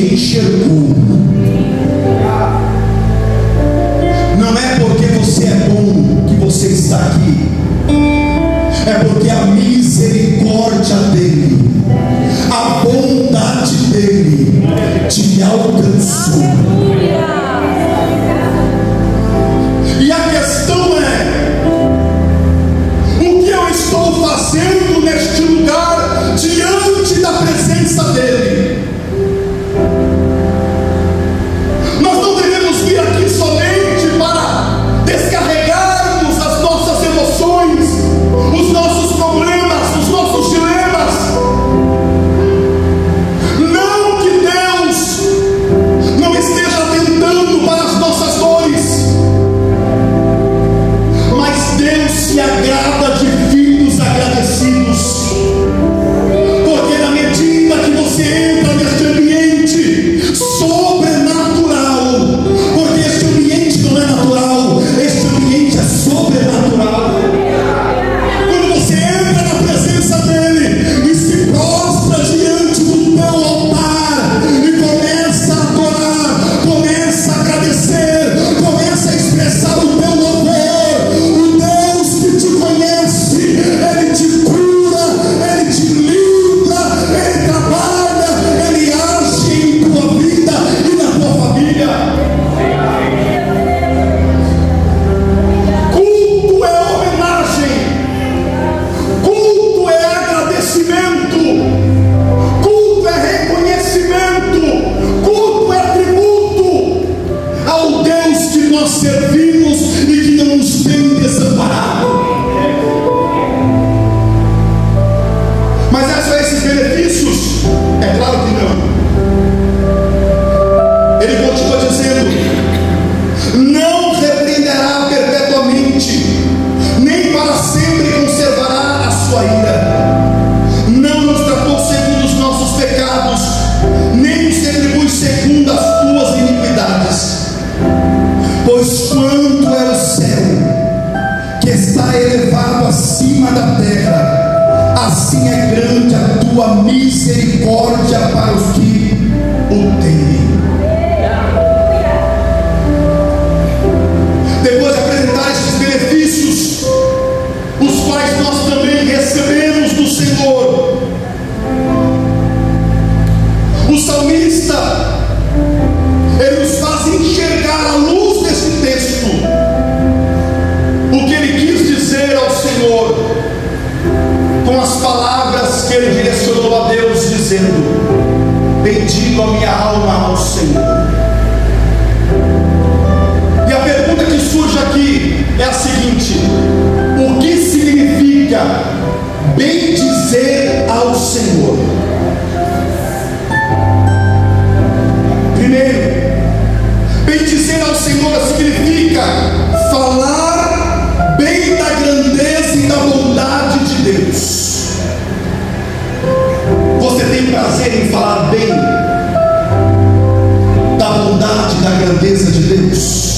te enxergou. Não é porque você é bom que você está aqui, é porque a misericórdia dele, a bondade dele te alcançou. E a questão é: o que eu estou fazendo neste lugar diante da presença dele? Nós não devemos vir aqui somente para descarregarmos as nossas emoções, os nossos problemas, os nossos dilemas. Não que Deus não esteja atentando para as nossas dores, mas Deus se agrada de filhos agradecidos. Porque na medida que você entra neste ambiente sobrenatural, porque este ambiente não é natural, este ambiente é sobrenatural. Quando você entra na presença dele e se prostra diante do teu altar e começa a adorar, começa a agradecer, começa a expressar o teu louvor, o Deus que te conhece, ele te cura, ele te livra, ele trabalha, ele age em tua vida e na tua família. Culto é homenagem, culto é agradecimento, culto é reconhecimento, culto é tributo ao Deus que nós servimos e que não nos tem desamparado. Mas é só esses benefícios? É claro que não. Ele continua dizendo: não repreenderá perpetuamente, nem para sempre conservará a sua ira. Não nos tratou segundo os nossos pecados, nem nos retribui segundo as tuas iniquidades. Pois quanto é o céu que está elevado acima da terra, assim é grande a tua misericórdia para os que o temem. Depois de apresentar esses benefícios, os quais nós também recebemos do Senhor, o salmista, ele nos faz enxergar à luz desse texto o que ele quis dizer ao Senhor, com as palavras que ele direcionou a Deus, dizendo: bendigo a minha alma ao Senhor. E a pergunta que surge aqui é a seguinte: o que significa bendizer ao Senhor? Primeiro, bendizer ao Senhor significa falar bem da grandeza e da bondade de Deus. Você tem prazer em falar bem da bondade e da grandeza de Deus?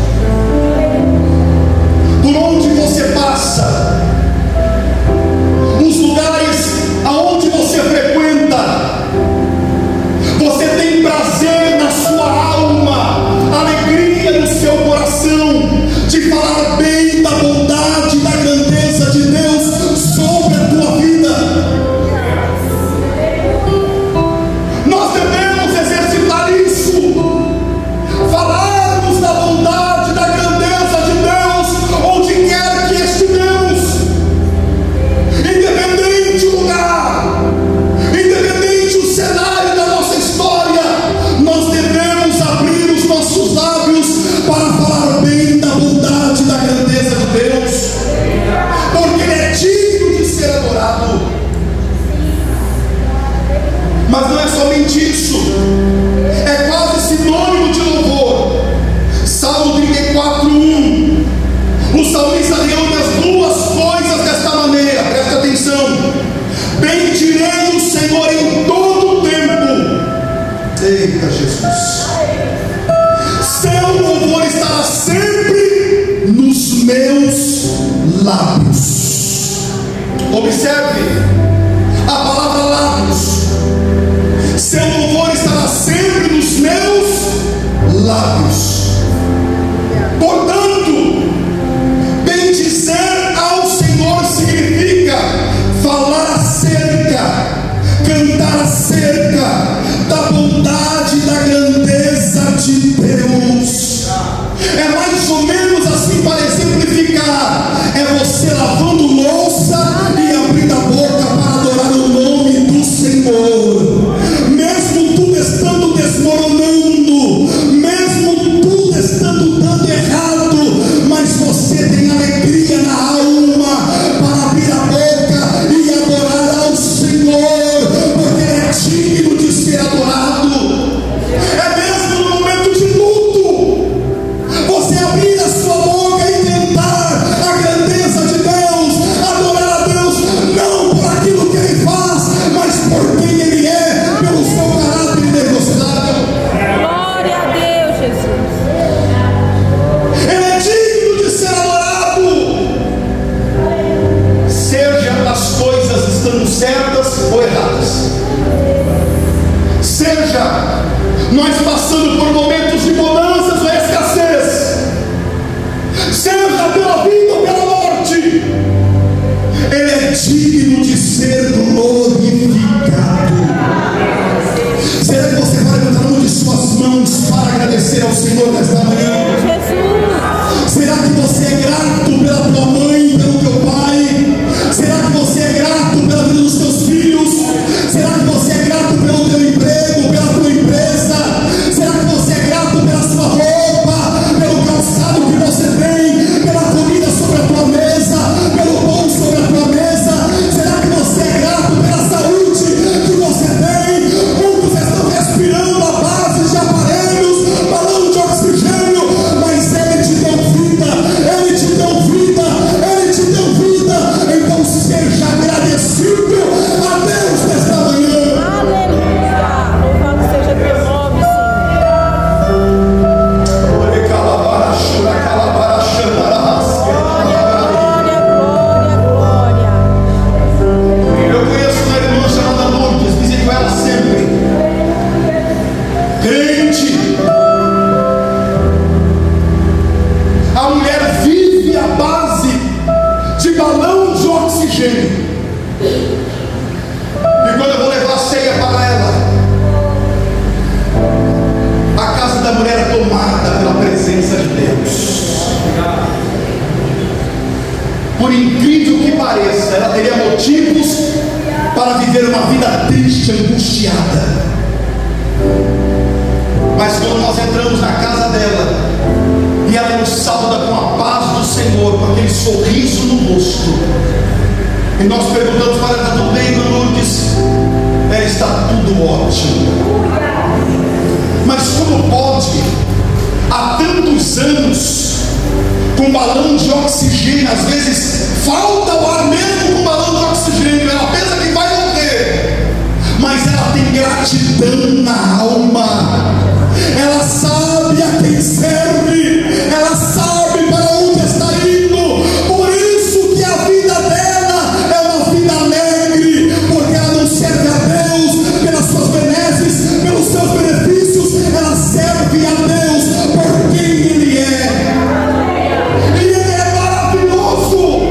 Por onde você passa, os lugares aonde você frequenta, você tem prazer na sua alma, alegria no seu coração de falar bem da bondade e da grandeza de Deus sobre a tua vida. Nós devemos exercitar isso, falarmos da lábios. Portanto, bendizer ao Senhor significa falar acerca, cantar acerca da bondade e da grandeza de Deus. É mais ou menos assim, para exemplificar: é você lavando louça e abrindo a boca para adorar o nome do Senhor, mesmo tudo estando desmoronando, mesmo tudo estando dando errado, mas você tem alegria na alma para abrir a boca e adorar ao Senhor, porque Ele é digno de ser adorado. É mesmo no momento de luto, você abrir a sua boca e cantar a grandeza de Deus, adorar a Deus, não por aquilo que Ele faz, mas por quem Ele é, pelo seu caráter inegociável. Glória a Deus, Jesus. Ele é digno de ser adorado. Seja as coisas estando certas ou erradas, seja nós passando por momentos de bonanças ou escassez, seja pela vida ou pela morte, Ele é digno de ser glorificado. Será que você vai levantar uma de suas mãos para agradecer ao Senhor nesta manhã? Jesus. Será que você é grato pela tua mãe, pelo teu pai? Será que você é grato pela vida dos teus filhos? Será que você é grato pelo teu emprego, pela tua empresa? Será que você é grato pela sua roupa, pelo calçado que você tem, pela comida sobre a tua mesa, pelo pão sobre a tua mesa? Será que você é grato pela saúde que você tem? Muitos estão respirando a base de aparelhos, balão de oxigênio, mas Ele te deu vida, Ele te deu vida, Ele te deu vida. Então seja agradecido a Deus nesta manhã. Aleluia. Louvado seja teu nome, Senhor. Glória, glória, glória, glória. Eu conheço uma irmã chamada Lourdes, visito ela sempre. Crente. A mulher vive à base de balão de oxigênio. E quando eu vou levar a ceia para ela, a casa da mulher é tomada pela presença de Deus. Por incrível que pareça, ela teria motivos para viver uma vida triste, angustiada. Mas quando nós entramos na casa dela e ela nos sauda com a paz do Senhor, com aquele sorriso no rosto, e nós perguntamos para ela: tudo bem, irmã Lourdes? Ela: está tudo ótimo. Mas como pode, há tantos anos, com balão de oxigênio, às vezes falta o ar mesmo com balão de oxigênio, ela pensa que vai morrer, mas ela tem gratidão na alma, ela sabe a quem serve, ela sabe para onde está indo. Por isso que a vida dela é uma vida alegre, porque ela não serve a Deus pelas suas benesses, pelos seus benefícios, ela serve a Deus por quem Ele é. E Ele é maravilhoso.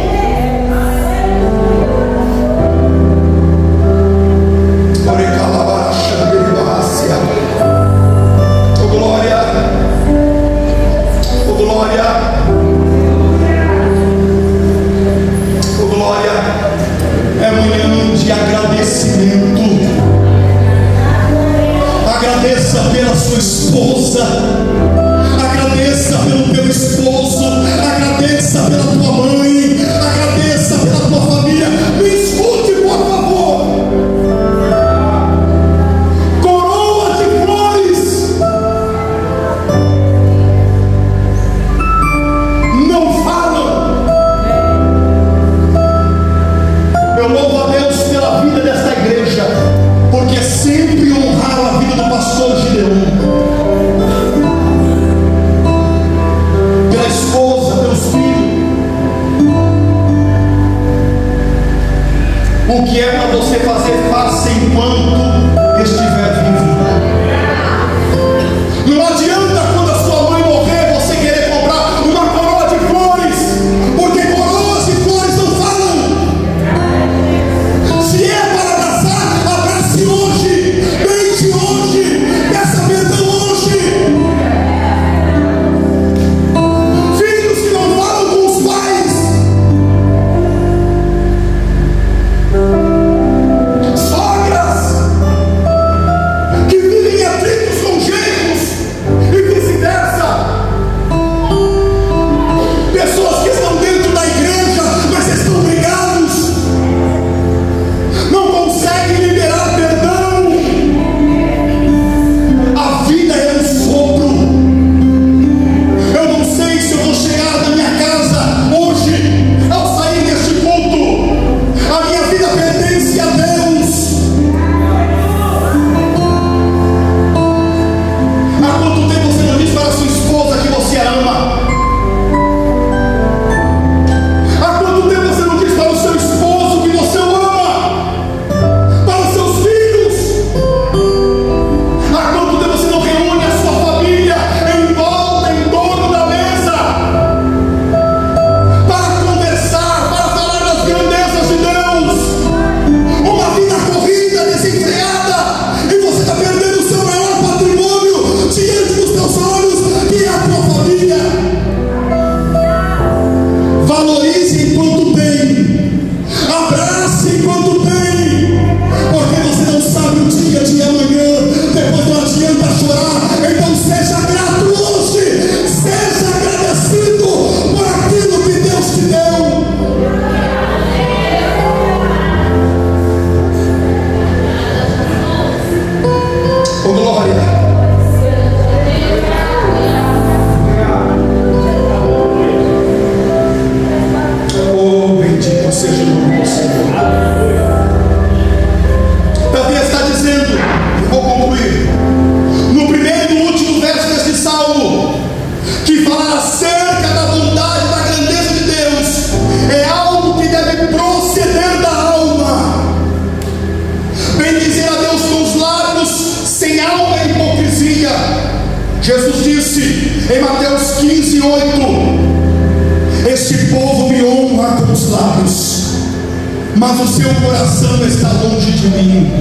Jesus disse em Mateus quinze, oito: este povo me honra com os lábios, mas o seu coração está longe de mim.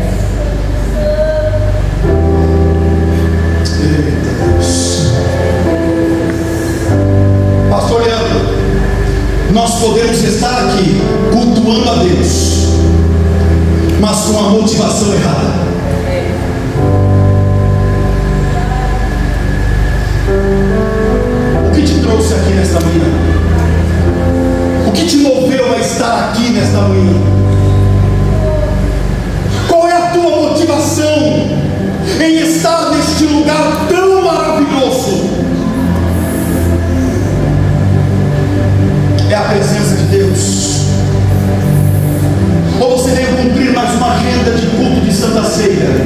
Eita Deus. Pastor Leandro, nós podemos estar aqui cultuando a Deus, mas com a motivação errada. O que te trouxe aqui nesta manhã? O que te moveu a estar aqui nesta manhã? Qual é a tua motivação em estar neste lugar tão maravilhoso? É a presença de Deus? Ou você veio cumprir mais uma agenda de culto de Santa Ceia?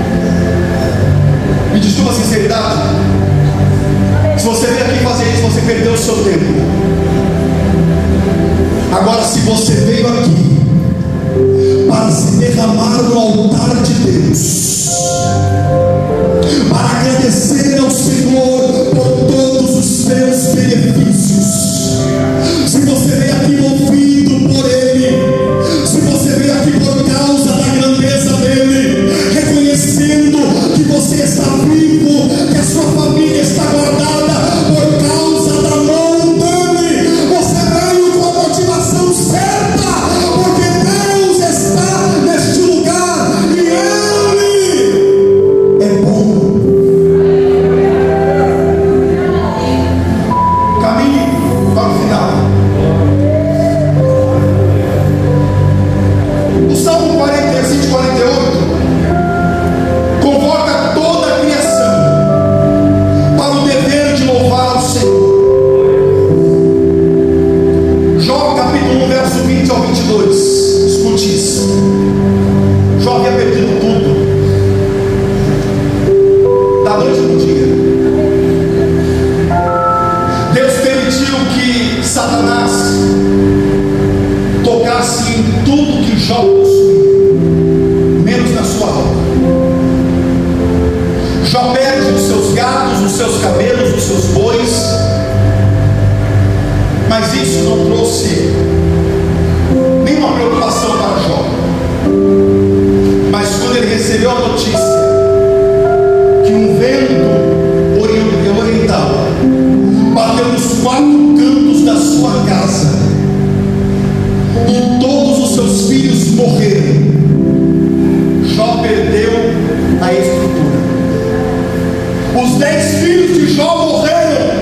Me desculpa a sinceridade, se você veio aqui fazer isso, você perdeu o seu tempo. Agora, se você veio aqui para se derramar no altar de Deus, para agradecer ao Senhor por todos os seus benefícios, se você veio aqui movido por Ele, se você veio aqui por causa da grandeza dEle, reconhecendo que você está vivo, que a sua família está guardada por causa da mão dEle, você veio com a motivação certa, porque Deus está neste lugar e Ele é bom. Caminhe para o final. O Salmo quarenta e cinco, quarenta e oito convoca toda a criação para o dever de louvar ao Senhor. Jó capítulo um, verso vinte ao vinte e dois, escute isso. Jó havia perdido tudo, da noite para o dia. Deus permitiu que Satanás tocasse em tudo que Jó possuía, menos na sua alma. Jó perde os seus gados, os seus camelos, os seus bois, mas isso não trouxe nenhuma preocupação para Jó. Mas quando ele recebeu a notícia que um vento ori- oriental bateu nos quatro cantos da sua casa e todos os seus filhos morreram, Jó perdeu a estrutura. Os dez filhos de Jó morreram.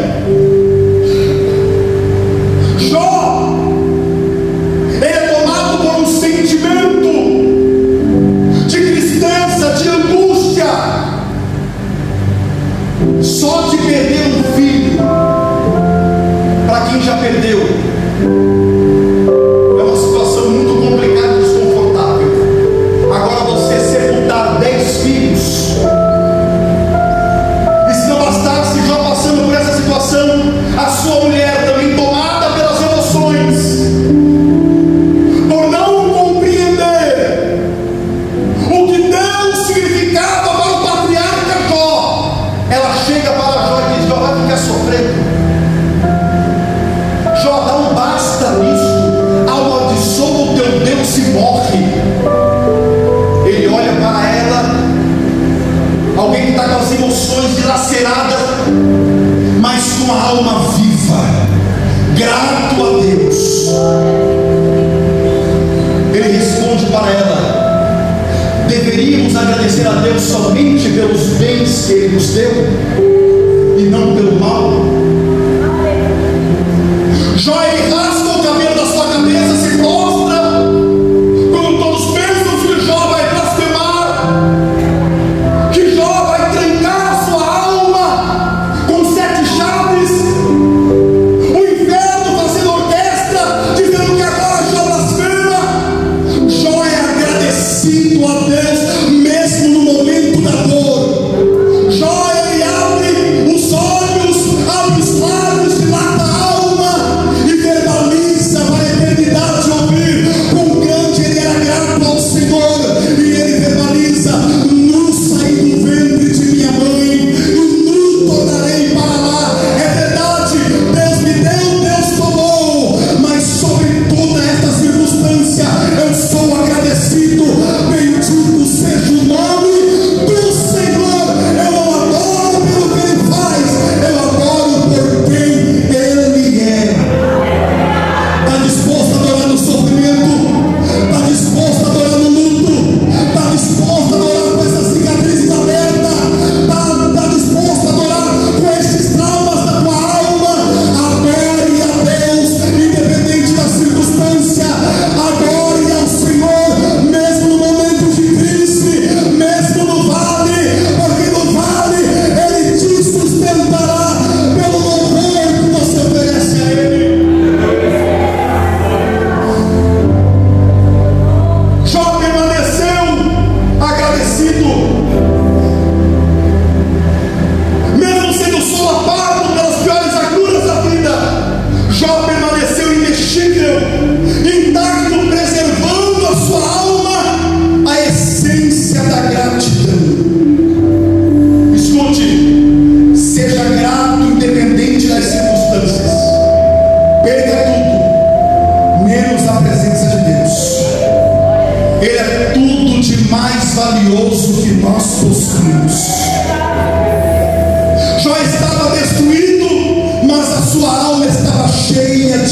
Jó, ele é tomado por um sentimento de tristeza, de angústia, só de perder um filho. Para quem já perdeu, é uma situação muito complicada e desconfortável. Agora você sepultar dez filhos. E se não bastasse Jó passando por essa situação, a sua mulher também tomada pelas emoções, por não compreender o que Deus significava para o patriarca Jó, ela chega para Jó e diz: Jó, vai ficar sofrendo. Jó, dá um basta nisso, amaldiçoa o teu Deus e morre. Ele olha para ela, alguém que está com as emoções dilaceradas, mas com a alma viva, grato a Deus. Ele responde para ela: deveríamos agradecer a Deus somente pelos bens que Ele nos deu e não pelo mal. Jó, ele rasga o cabelo da sua cabeça, se prostra, quando todos pensam que Jó vai blasfemar, que Jó vai trancar sua alma com sete chaves, o inferno fazendo orquestra, dizendo que agora Jó blasfema. Jó é agradecido a Deus, mesmo no momento da dor. Jó, ele abre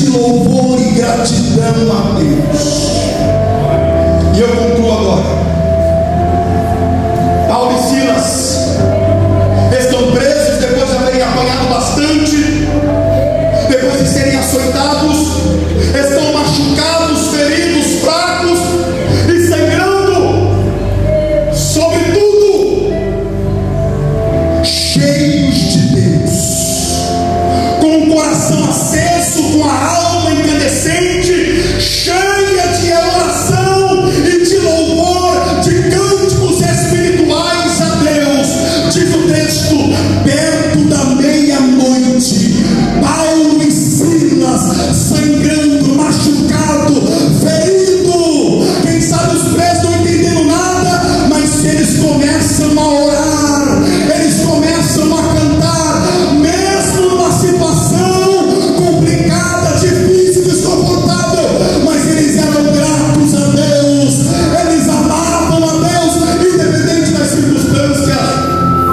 de louvor e gratidão a Deus. E eu concluo agora. Paulo e Silas estão presos depois de haverem apanhado bastante, depois de serem açoitados, estão machucados, feridos, fracos e sangrando, sobretudo cheios de Deus, com o coração aceso, com a alma incandescente, cheia de oração e de louvor, de cânticos espirituais a Deus. Diz o texto: perto da meia-noite, Paulo e Silas, sangrando, machucado, ferido, quem sabe os presos não entendendo nada, mas eles começam a orar, eles começam a cantar, mesmo numa situação complicada, difícil, desconfortável, mas eles eram gratos a Deus, eles amavam a Deus, independente das circunstâncias.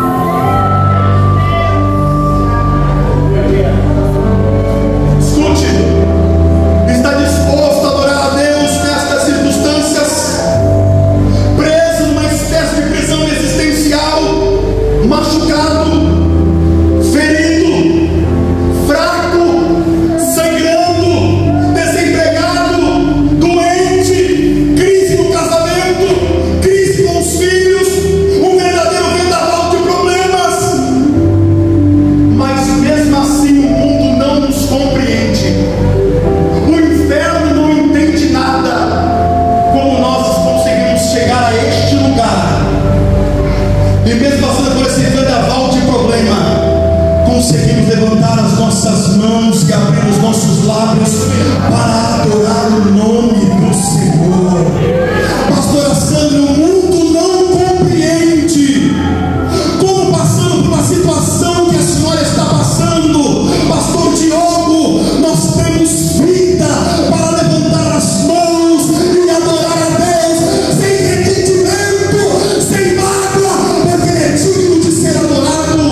Escute, está disposto a adorar a Deus nestas circunstâncias, preso numa espécie de prisão existencial, machucado, ferido, fraco, sangrando, desempregado, doente, crise no casamento, crise com os filhos, um verdadeiro vendaval de problemas. Mas mesmo assim o mundo não nos compreende, o inferno não entende nada. Como nós conseguimos chegar a este lugar, e mesmo passando por esse vendaval de problema, conseguimos levantar as nossas mãos e abrir os nossos lábios para adorar o nome do Senhor. Pastora Sandra, o mundo não compreende como, passando por uma situação que a senhora está passando, Pastor Diogo, nós temos vida para levantar as mãos e adorar a Deus sem ressentimento, sem mágoa, porque Ele é digno de ser adorado.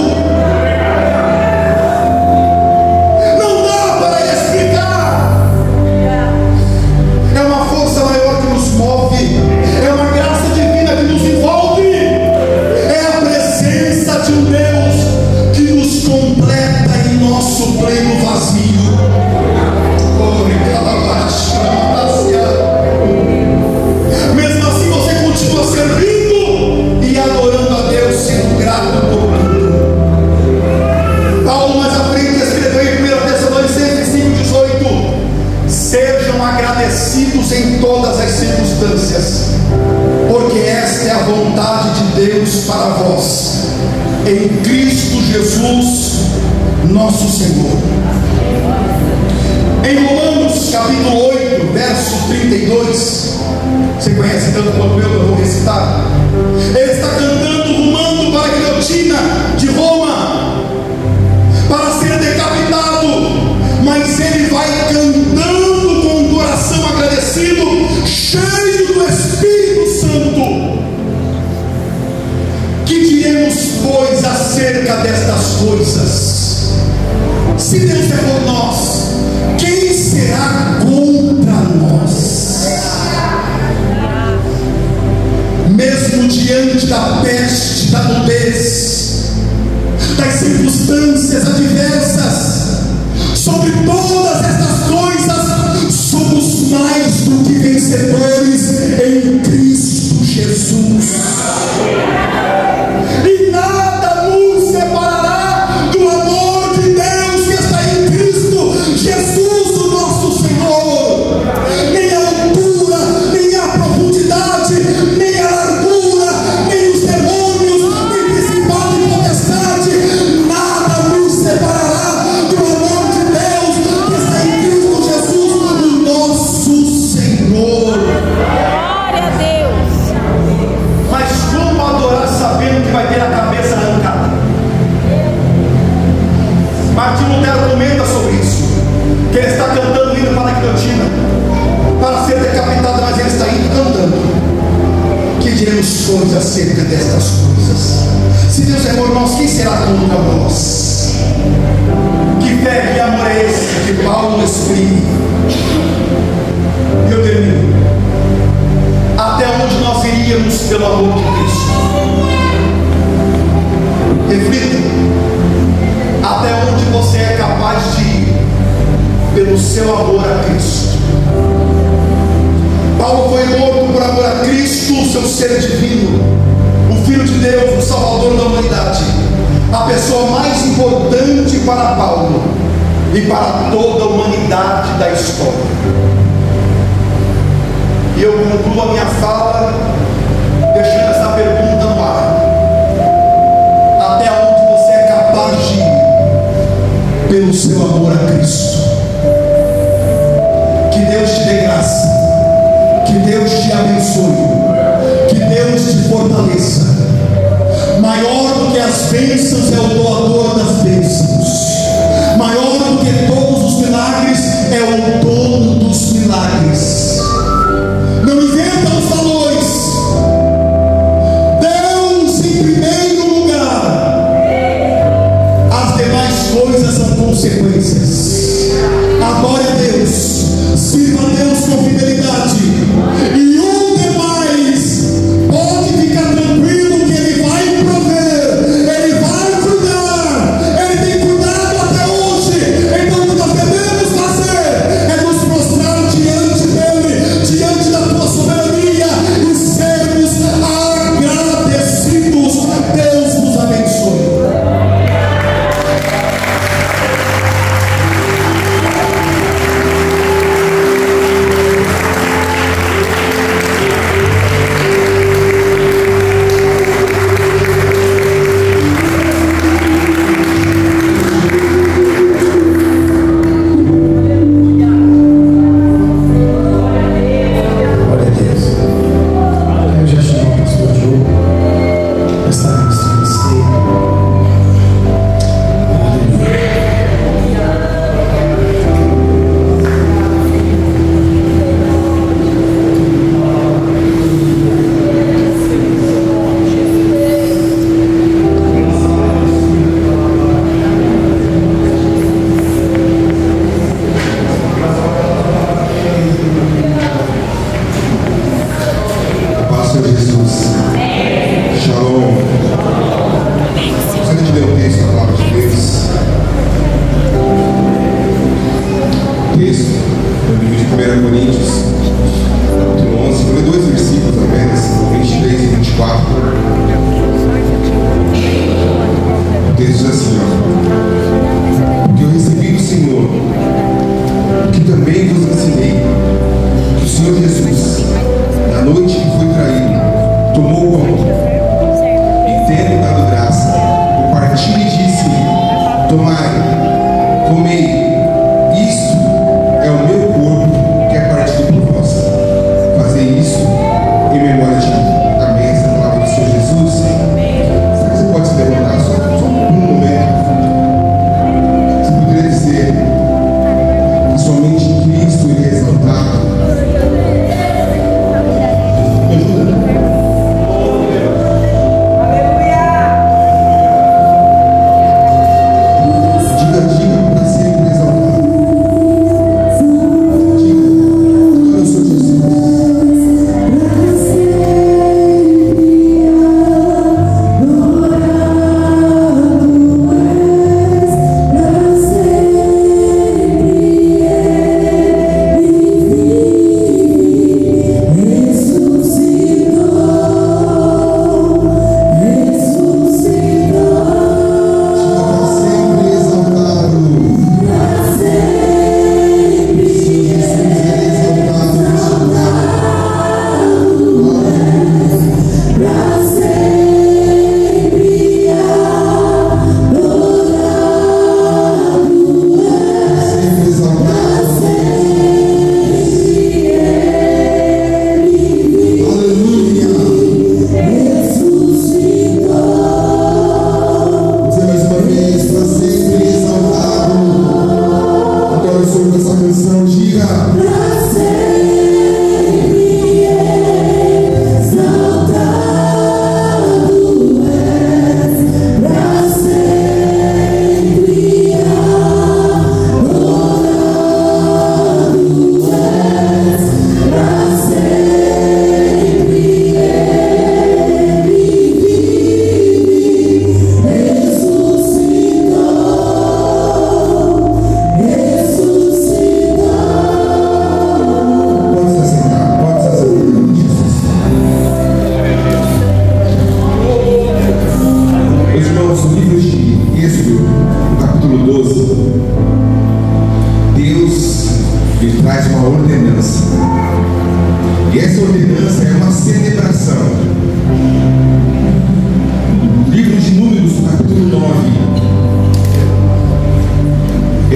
Não dá para explicar. É uma força maior que nos move, é uma graça divina que nos envolve, é a presença de um Deus que nos completa em nosso pleno vazio. Mesmo assim você continua servindo e adorando a Deus, sendo grato por tudo. Paulo mais à frente escreveu em primeira Tessalonicenses cinco, dezoito: sejam agradecidos em todas as circunstâncias, porque esta é a vontade de Deus para vós, em Cristo Jesus nosso Senhor. Em Romanos capítulo oito, verso trinta e dois, você conhece tanto quanto eu, eu vou recitar. Ele está cantando, rumando para a guilhotina de Roma, para ser decapitado, mas ele vai cantando com o coração agradecido, cheio do Espírito Santo. Que diremos, pois, acerca destas coisas? Se Deus é por nós, quem será contra nós? Mesmo diante da peste, da nudez, das circunstâncias adversas, sobre todas estas coisas, somos mais do que vencedores em Cristo Jesus. E nada nos separará do amor de Deus que está em Cristo Jesus, o nosso Senhor. Nem a altura, nem a profundidade, nem a largura, nem os demônios, nem principado e potestade, nada nos separará do amor de Deus que está em Cristo Jesus, o nosso Senhor. Glória a Deus. Mas como adorar sabendo que vai ter a cabeça arrancada? Martim Lutero comenta sobre isso, que ele está cantando, indo para a guilhotina, para ser decapitado, mas ele está indo cantando. Que diremos, pois, acerca destas coisas? Se Deus é por nós, quem será contra nós? Que fé, que amor é esse que Paulo exprime? pelo seu amor a Cristo. Paulo foi morto por amor a Cristo, o seu ser divino, o Filho de Deus, o Salvador da humanidade, a pessoa mais importante para Paulo e para toda a humanidade da história. E eu concluo a minha fala deixando essa pergunta no ar: até onde você é capaz de ir pelo seu amor a Cristo? Que Deus te dê graça, que Deus te abençoe, que Deus te fortaleça. Maior do que as bênçãos é o doador das bênçãos. Maior do que todos os milagres é o dono dos milagres. Não inventa os valores. Deus em primeiro lugar. As demais coisas são consequências. Adore a Deus, sirva a Deus com fidelidade, e o demais pode ficar tranquilo que Ele vai prover, Ele vai cuidar, Ele tem cuidado até hoje. Então o que nós devemos fazer é nos prostrar diante dEle, diante da tua soberania, e sermos agradecidos. Deus nos abençoe. Glória a Deus. Eu já chamo o pastor Diogo para estar ministrando esse tema. Aleluia. Pastor Jesus, Shalom. Você que ler o texto da palavra de Deus, texto do livro de primeira Coríntios, capítulo onze, vou ler dois versículos apenas, vinte e três e vinte e quatro. O texto diz assim, ó: porque eu recebi do Senhor o que também vos ensinei, que o Senhor Jesus, na noite que foi traído, tomou o pão e, tendo dado graça, o partiu e disse: tomai, comei, isto é o meu corpo que é partido por vós. Fazei isso em memória de mim. Amém. Essa é a palavra do Senhor Jesus. Será que você pode se levantar só, só por um momento? Você poderia dizer que somente em Cristo Ele é exaltado? Me ajuda. Aleluia.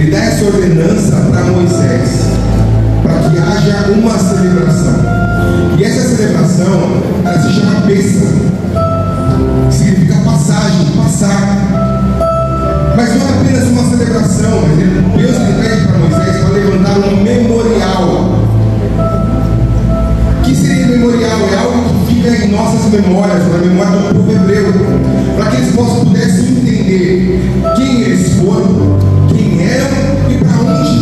ele dá essa ordenança para Moisés, para que haja uma celebração. E essa celebração, ela se chama Pêssego, que significa passagem, passar. Mas não é apenas uma celebração, mas ele, Deus lhe pede para Moisés para levantar um memorial. O que seria memorial? É algo que fica em nossas memórias, na memória do povo hebreu, para que eles possam, pudessem entender quem eles foram, quem eram e para onde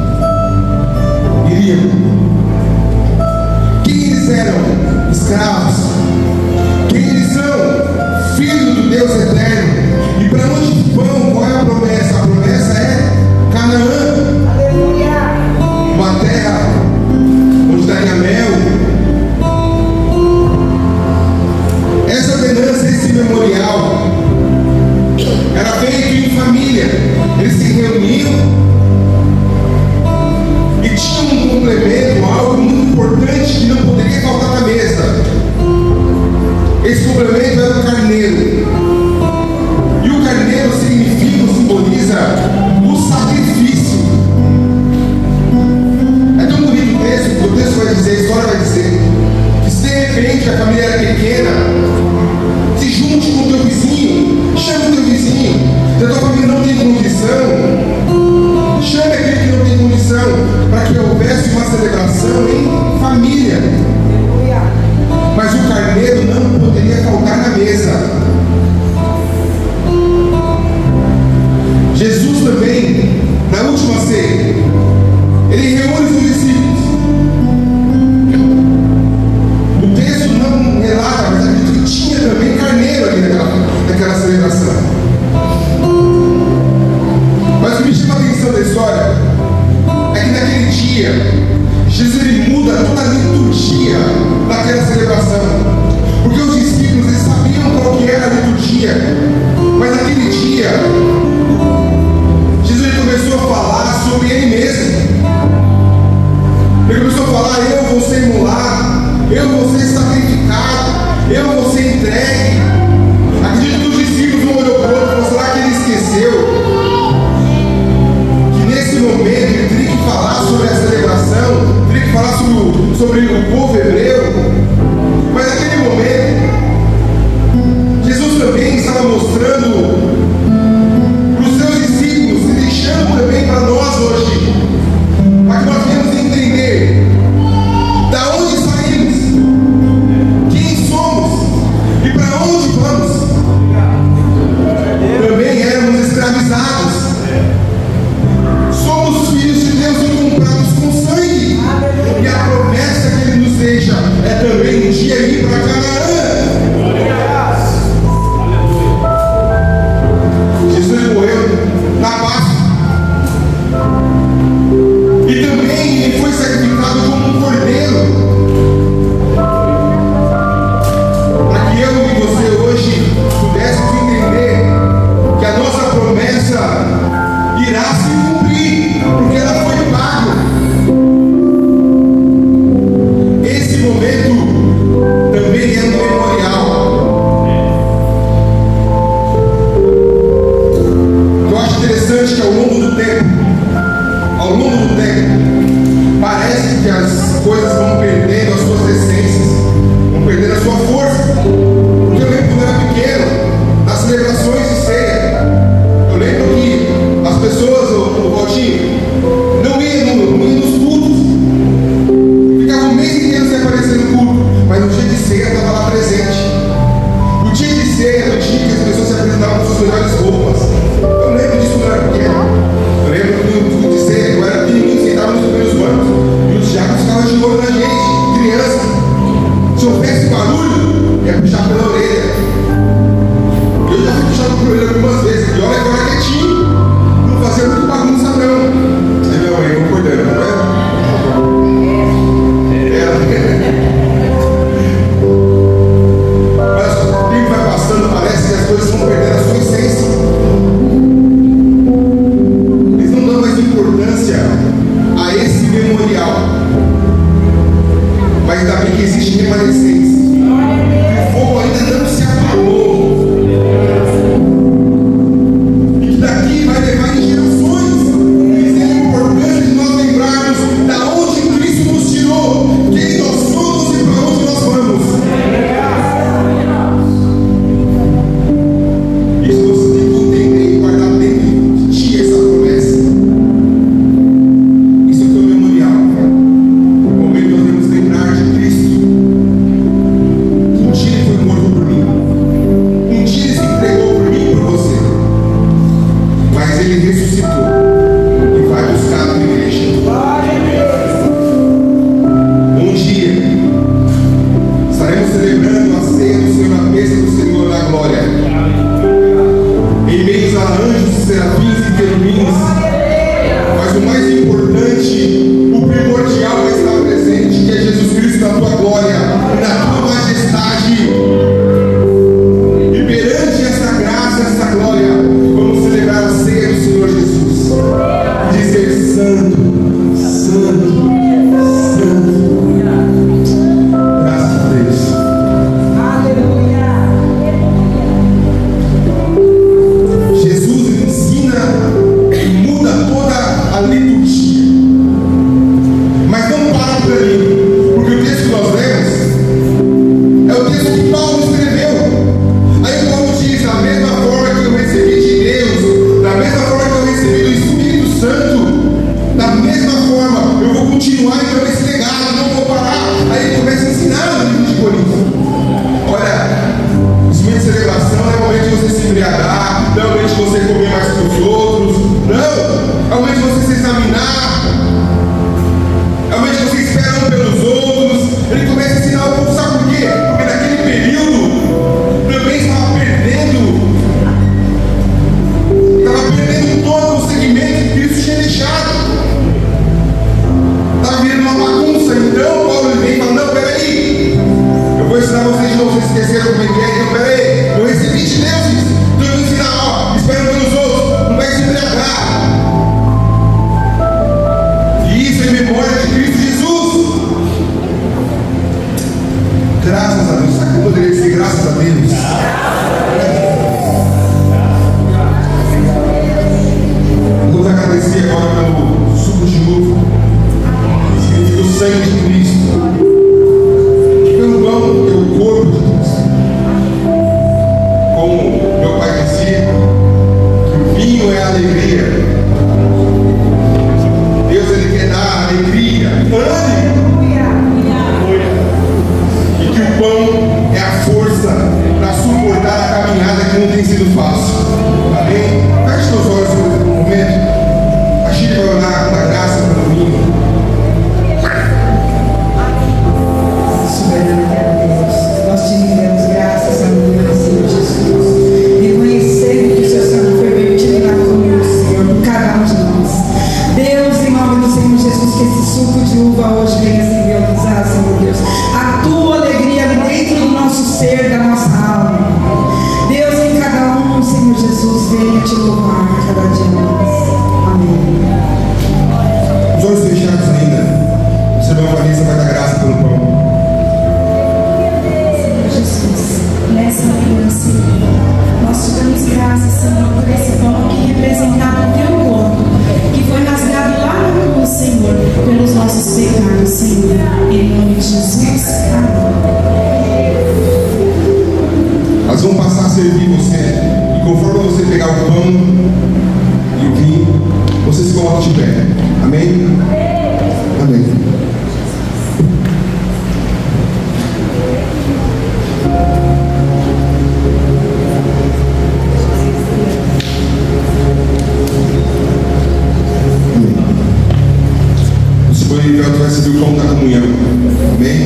iriam. Quem eles eram? Escravos. Quem eles são? Filhos do Deus eterno. E para onde vão? Qual é a promessa? A promessa é Canaã. Uma terra onde daria mel. Essa ordenança, esse memorial, era feito em família. Eles se reuniam e tinham um complemento, algo muito importante que não poderia faltar na mesa. Esse complemento era o carneiro. E o carneiro significa, simboliza o sacrifício. É tão bonito o texto, porque o texto vai dizer, a história vai dizer, que se de repente a família era pequena, se junte com o teu vizinho, chame o teu vizinho. Se a tua família não tem condição, chame aquele que não tem condição, para que houvesse uma celebração em família. Mas o carneiro não poderia faltar na mesa. Jesus também, na última ceia, ele reúne os discípulos. O texto não relata, mas acredito que tinha também carneiro ali naquela, naquela celebração. Mas o que me chama a atenção da história é que naquele dia Jesus ele muda toda a liturgia daquela celebração, porque os discípulos eles sabiam qual que era a liturgia, mas naquele dia Jesus ele começou a falar sobre ele mesmo. Ele começou a falar: eu vou ser imolado, eu vou ser sacrificado, eu vou ser entregue. Acredito que os discípulos não olhou para o outro e falou: será que ele esqueceu que nesse momento ele teria que falar sobre a celebração, teria que falar sobre o, sobre o povo hebreu? Mas naquele momento Jesus também estava mostrando para os seus discípulos e deixando também para nós hoje, para que nós venhamos entender da onde saímos, quem somos e para onde vamos. Também éramos escravizados. Somos filhos de Deus e comprados com sangue. E a promessa que Ele nos deixa é também um dia ir para Canaã. Jesus morreu na Páscoa. E também Ele foi sacrificado como um cordeiro, para que eu e você hoje pudéssemos entender que a nossa promessa irá se cumprir, porque ela foi paga. Esse momento também é um memorial. Eu acho interessante que ao longo do tempo, ao longo do tempo, parece que as coisas vão perdendo as suas essências, vão perdendo a sua força. Porque eu lembro quando eu era pequeno, nas celebrações de ceia, eu lembro que as pessoas, o, o Valtinho, não iam, no, não iam nos cultos, ficavam o mês inteiro sem aparecer no culto, mas no dia de ceia eu estava lá presente. No dia de ceia, no dia que as pessoas se apresentavam com suas melhores roupas, eu lembro disso quando eu era pequeno. Eu lembro do culto de ceia, eu era pequenininho, sentava nos primeiros bancos, e os diabos ficavam de olho na gente, criança. Se houvesse barulho, ia puxar pela orelha. Eu já fui puxado pela orelha algumas vezes, e olha que eu era quietinho, não fazia muito barulho. Ele ressuscitou e vai buscar a tua igreja. Um dia estaremos celebrando a ceia do Senhor, a mesa do Senhor na glória, em meio a anjos, serafins e querubins. Mas o mais importante, o primordial vai estar presente, que é Jesus Cristo na tua glória, na tua majestade. E perante essa graça, essa glória, vamos celebrar a ceia do Senhor Jesus. Dizer: Santo, Santo, Santo. Graças a Deus. Jesus ensina e muda toda a liturgia. Mas não para por ali, porque o texto que nós lemos é o texto que Paulo escreveu. Aí Paulo diz: da mesma forma que eu recebi de Deus, da mesma forma que eu recebi do Espírito Santo, da mesma forma eu vou continuar então esse legado, não vou parar. Aí ele começa a ensinar no livro de Coríntios. Olha, os momentos de celebração não é o momento de você se embriagar, não é o momento de você comer mais que os outros, não, é o momento de você se examinar, é o momento de você esperar um pelos outros. Ele começa a ensinar o povo, sabe por quê? Porque naquele período também estava perdendo, estava perdendo todo o segmento que Cristo tinha deixado, estava virando uma bagunça. Então Paulo ele vem e fala: não, peraí, eu vou ensinar vocês de novo, vocês esqueceram como é que é, então peraí, eu recebi de Deus isso, então eu vou ensinar, ó, esperando pelos outros, não vai se embriagar. E isso é em memória de Cristo Jesus. Graças a Deus. Sabe como poderia dizer graças a Deus? Vamos agradecer agora pelo suco de uva, significa o sangue de Cristo, pelo pão, pelo corpo de Cristo. Como meu pai dizia, que o vinho é a alegria. Deus ele quer dar alegria, ânimo. E que o pão é a força para suportar a caminhada que não tem sido fácil. Amém? Feche seus olhos por um momento. A Chile vai orar com a graça para mim. Soberano Deus, nós te rendemos graças a Deus, Senhor Jesus, reconhecendo que o seu sangue foi vertido na cruz, Senhor, por cada um de nós. Deus, em nome do Senhor Jesus, que esse suco de uva hoje venha simbolizar, Senhor Deus, a tua alegria dentro do nosso ser, da nossa alma. Deus, em cada um, Senhor Jesus, venha te louvar cada dia mais. Amém. Os olhos fechados ainda. O Senhor Vanessa vai dar graça pelo pão. Senhor Jesus, nessa manhã, Senhor, nós te damos graças, Senhor, por esse pão que representava o teu corpo, que foi rasgado lá na cruz, Senhor, pelos nossos pecados, Senhor. Em nome de Jesus, amém. Nós vamos passar a servir você. E conforme você pegar o pão e o vinho, você se coloca de pé. Amém? Amém. Você foi enviado, vai servir o pão da comunhão. Amém?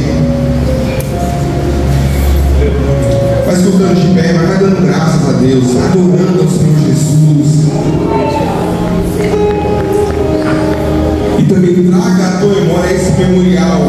Vai escutando de pé, mas vai dando graças a Deus, adorando ao Senhor Jesus. E também traga à tua memória esse memorial